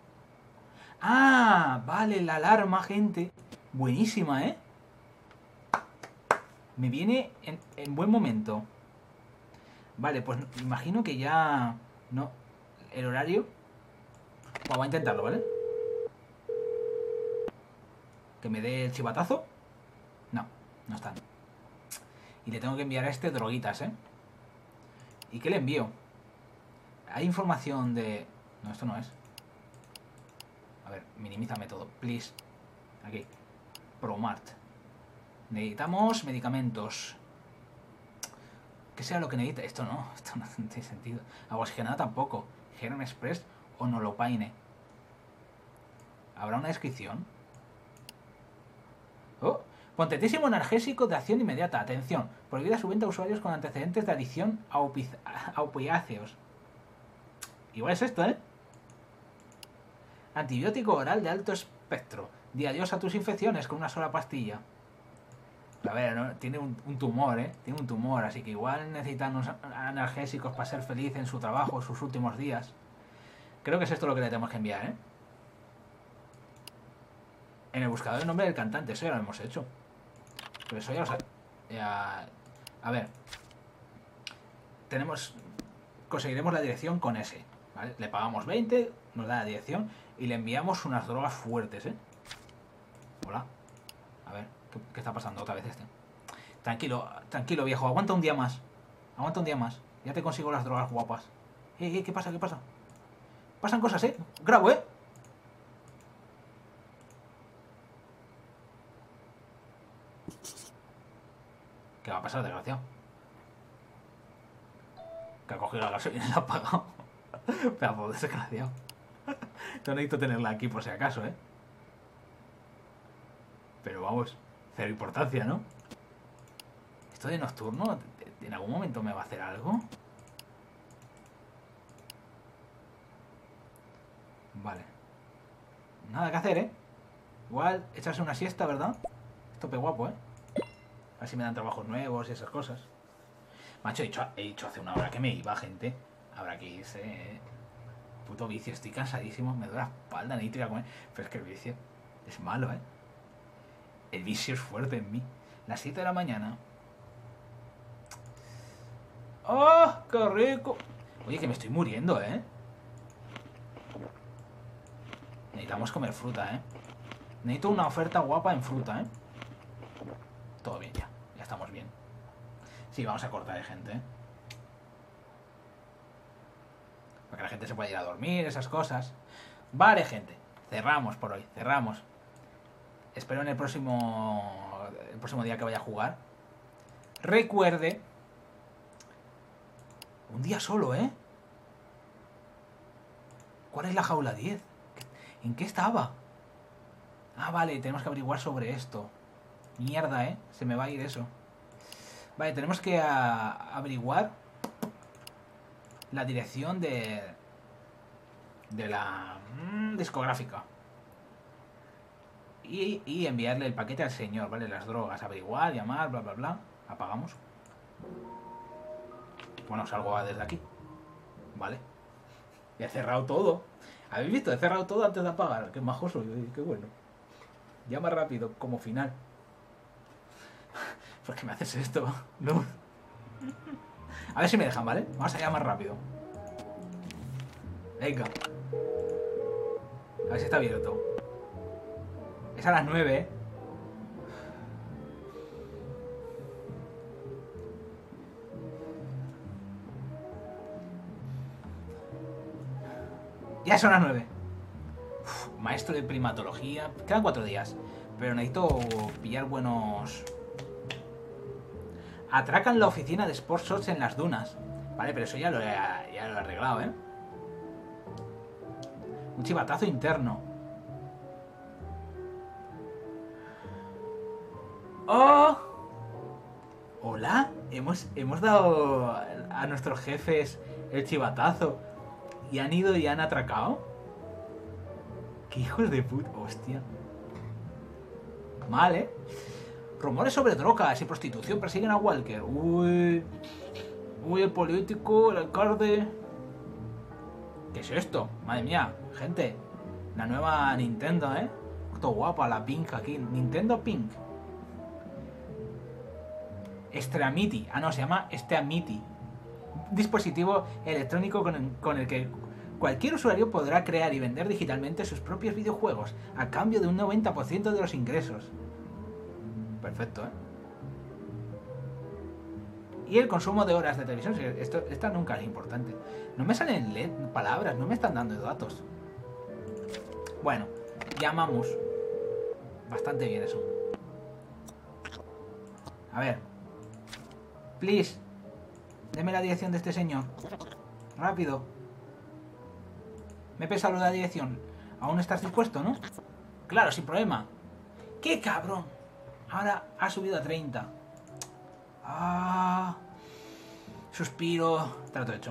Ah, vale, la alarma, gente. Buenísima, ¿eh? Me viene en, en buen momento. Vale, pues imagino que ya... No, el horario... Bueno, voy a intentarlo, ¿vale? ¿Que me dé el chivatazo? No, no están. Y le tengo que enviar a este droguitas, ¿eh? ¿Y qué le envío? Hay información de... No, esto no es. A ver, minimízame todo, please. Aquí. Promart. Necesitamos medicamentos. ¿Qué sea lo que necesita? Esto no, esto no tiene sentido. Agua oxigenada tampoco. Genome Express o Nolopaine. ¿Habrá una descripción? Oh, potentísimo analgésico de acción inmediata. Atención, prohibida su venta a usuarios con antecedentes de adicción a, a opiáceos. Igual es esto, ¿eh? Antibiótico oral de alto espectro. Di adiós a tus infecciones con una sola pastilla. A ver, ¿no? Tiene un, un tumor, ¿eh? Tiene un tumor, así que igual necesitan unos analgésicos para ser feliz en su trabajo, sus últimos días. Creo que es esto lo que le tenemos que enviar, ¿eh? En el buscador el nombre del cantante, eso ya lo hemos hecho. Pero eso ya lo sabemos. Ya... A ver. Tenemos... Conseguiremos la dirección con ese, ¿vale? Le pagamos veinte, nos da la dirección y le enviamos unas drogas fuertes, ¿eh? Hola. A ver, ¿qué, qué está pasando otra vez este? Tranquilo, tranquilo, viejo. Aguanta un día más. Aguanta un día más. Ya te consigo las drogas guapas. Eh, eh, ¿qué pasa? ¿Qué pasa? Pasan cosas, ¿eh? Grabo, ¿eh? ¿Qué va a pasar, desgraciado? Que ha cogido la gasolina y la ha apagado. Pedazo de desgraciado. No necesito tenerla aquí por si acaso, ¿eh? Pero vamos, cero importancia, ¿no? Esto de nocturno, ¿en algún momento me va a hacer algo? Vale. Nada que hacer, ¿eh? Igual echarse una siesta, ¿verdad? Tope guapo, ¿eh? A ver si me dan trabajos nuevos y esas cosas. Macho, he dicho, he dicho hace una hora que me iba, gente. Habrá que irse, ¿eh? Puto vicio, estoy cansadísimo. Me duele la espalda, necesito ir a comer. Pero es que el vicio es malo, ¿eh? El vicio es fuerte en mí. Las siete de la mañana. ¡Oh, qué rico! Oye, que me estoy muriendo, ¿eh? Necesitamos comer fruta, ¿eh? Necesito una oferta guapa en fruta, ¿eh? Todo bien ya. Ya estamos bien. Sí, vamos a cortar de gente, ¿eh? Para que la gente se pueda ir a dormir, esas cosas. Vale, gente. Cerramos por hoy. Cerramos. Espero en el próximo... El próximo día que vaya a jugar. Recuerde... Un día solo, ¿eh? ¿Cuál es la jaula diez? ¿En qué estaba? Ah, vale, tenemos que averiguar sobre esto. Mierda, ¿eh? Se me va a ir eso. Vale, tenemos que a, averiguar la dirección de... De la... Mmm, discográfica. Y, y enviarle el paquete al señor, ¿vale? Las drogas, averiguar, llamar, bla, bla, bla. Apagamos. Bueno, salgo desde aquí. Vale. He cerrado todo. ¿Habéis visto? He cerrado todo antes de apagar. Qué majoso, qué bueno. Llama rápido, como final. ¿Por qué me haces esto? No. A ver si me dejan, ¿vale? Vamos a llamar rápido. Venga. A ver si está abierto. Es a las nueve, ¿eh? Ya son las nueve. Uf, maestro de primatología. Quedan cuatro días. Pero necesito pillar buenos... Atracan la oficina de Sports Shots en las dunas. Vale, pero eso ya lo he, ya lo he arreglado, ¿eh? Un chivatazo interno. ¡Oh! Hola. Hemos, hemos dado a nuestros jefes el chivatazo. ¿Y han ido y han atracado? ¡Qué hijos de puta! ¡Hostia! Mal, ¿eh? Rumores sobre drogas y prostitución persiguen a Walker. Uy... Uy, el político, el alcalde... ¿Qué es esto? Madre mía, gente. La nueva Nintendo, ¿eh? Esto guapa, la Pink aquí. Nintendo Pink. Extremity. Ah, no, se llama Extremity. Dispositivo electrónico con el, con el que cualquier usuario podrá crear y vender digitalmente sus propios videojuegos a cambio de un noventa por ciento de los ingresos. Perfecto, ¿eh? Y el consumo de horas de televisión. Esto, esta nunca es importante. No me salen L E D palabras, no me están dando datos. Bueno, llamamos. Bastante bien eso. A ver. Please. Deme la dirección de este señor. Rápido. Me he pesado la dirección. ¿Aún estás dispuesto, no? Claro, sin problema. ¡Qué cabrón! Ahora ha subido a treinta. Ah. Suspiro. Trato hecho.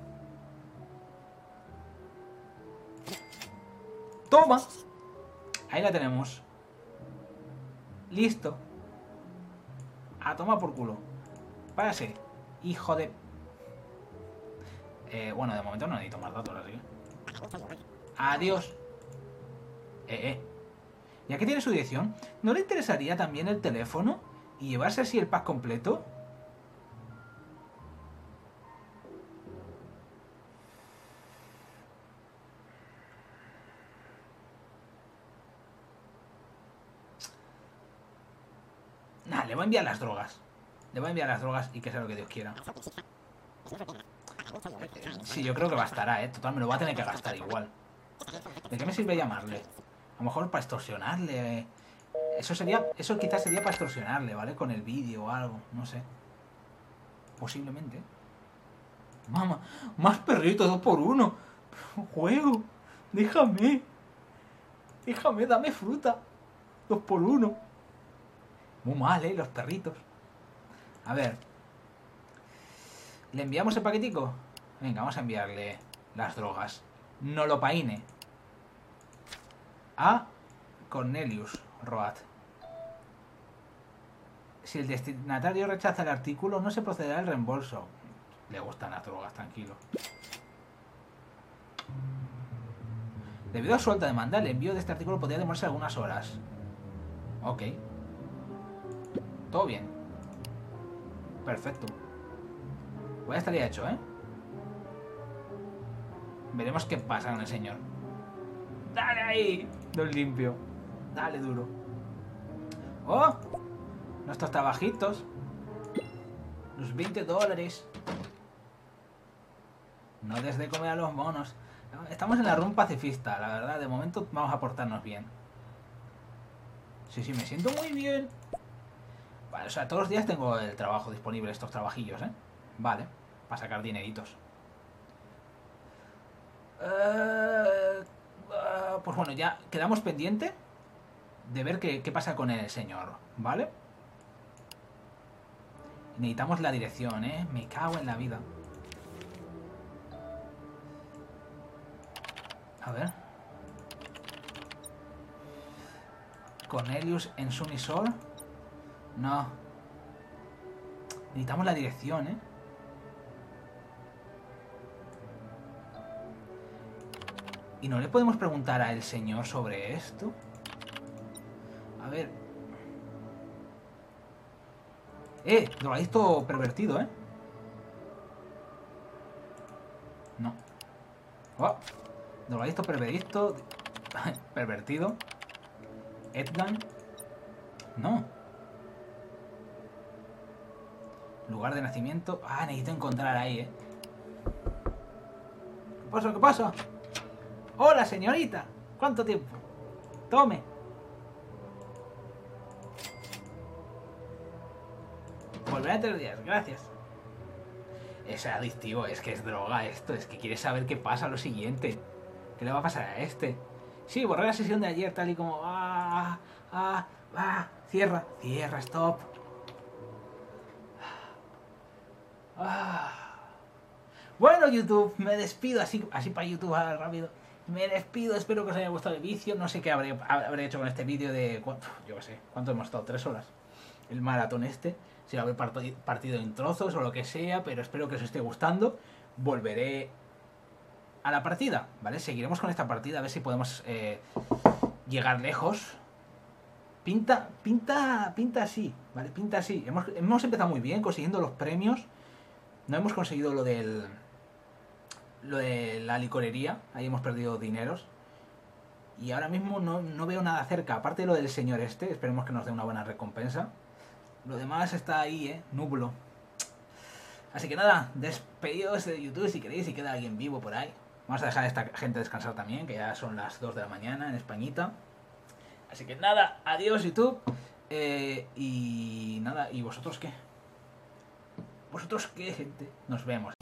¡Toma! Ahí la tenemos. Listo. A tomar por culo. Párase. Hijo de... Eh, bueno, de momento no necesito más datos, así que... Adiós. Eh, eh. Ya que tiene su dirección, ¿no le interesaría también el teléfono? ¿Y llevarse así el pack completo? Nah, le voy a enviar las drogas. Le voy a enviar las drogas y que sea lo que Dios quiera. Sí, yo creo que bastará, ¿eh? Total, me lo va a tener que gastar igual. ¿De qué me sirve llamarle? A lo mejor para extorsionarle. Eso sería, eso quizás sería para extorsionarle, ¿vale? Con el vídeo o algo, no sé. Posiblemente. Mamá, más perritos, dos por uno. Juego, déjame. Déjame, dame fruta. Dos por uno. Muy mal, ¿eh? Los perritos. A ver. ¿Le enviamos el paquetico? Venga, vamos a enviarle las drogas. Nolopaine. A Cornelius Roat. Si el destinatario rechaza el artículo, no se procederá al reembolso. Le gustan las drogas, tranquilo. Debido a su alta demanda, el envío de este artículo podría demorarse algunas horas. Ok. Todo bien. Perfecto. Pues ya estaría hecho, ¿eh? Veremos qué pasa con el señor. ¡Dale ahí! Dos limpio. Dale duro. ¡Oh! Nuestros trabajitos. Los veinte dólares. No des de comer a los monos. Estamos en la run pacifista, la verdad. De momento vamos a portarnos bien. Sí, sí, me siento muy bien. Vale, o sea, todos los días tengo el trabajo disponible, estos trabajillos, ¿eh? Vale, para sacar dineritos. Uh, uh, pues bueno, ya quedamos pendiente de ver qué, qué pasa con el señor, ¿vale? Necesitamos la dirección, ¿eh? Me cago en la vida. A ver. Cornelius en Sunisor. No. Necesitamos la dirección, ¿eh? ¿Y no le podemos preguntar al señor sobre esto? A ver. Eh, drogadicto pervertido, ¿eh? No. Oh, drogadicto, pervertido. Pervertido. Edgan. No. Lugar de nacimiento. Ah, necesito encontrar ahí, eh. ¿Qué pasa? ¿Qué pasa? Hola, señorita. ¿Cuánto tiempo? Tome. Volveré en tres días, gracias. Es adictivo, es que es droga esto. Es que quiere saber qué pasa lo siguiente. ¿Qué le va a pasar a este? Sí, borré la sesión de ayer tal y como... Ah, ah, ah. Cierra, cierra, stop. Ah. Bueno, YouTube, me despido así, así para YouTube ah, rápido. Me despido, espero que os haya gustado el vicio. No sé qué habré, habré hecho con este vídeo de... Yo qué sé, ¿cuánto hemos estado? ¿Tres horas? El maratón este. Si lo habré partido en trozos o lo que sea, pero espero que os esté gustando. Volveré a la partida, ¿vale? Seguiremos con esta partida a ver si podemos eh, llegar lejos. Pinta, pinta, pinta así, ¿vale? Pinta así. Hemos, hemos empezado muy bien consiguiendo los premios. No hemos conseguido lo del... Lo de la licorería. Ahí hemos perdido dineros. Y ahora mismo no, no veo nada cerca. Aparte de lo del señor este. Esperemos que nos dé una buena recompensa. Lo demás está ahí, ¿eh? Nublo. Así que nada, despedidos de YouTube si queréis, si queda alguien vivo por ahí. Vamos a dejar a esta gente descansar también, que ya son las dos de la mañana en Españita. Así que nada, adiós YouTube. Eh, y nada, ¿y vosotros qué? ¿Vosotros qué, gente? Nos vemos.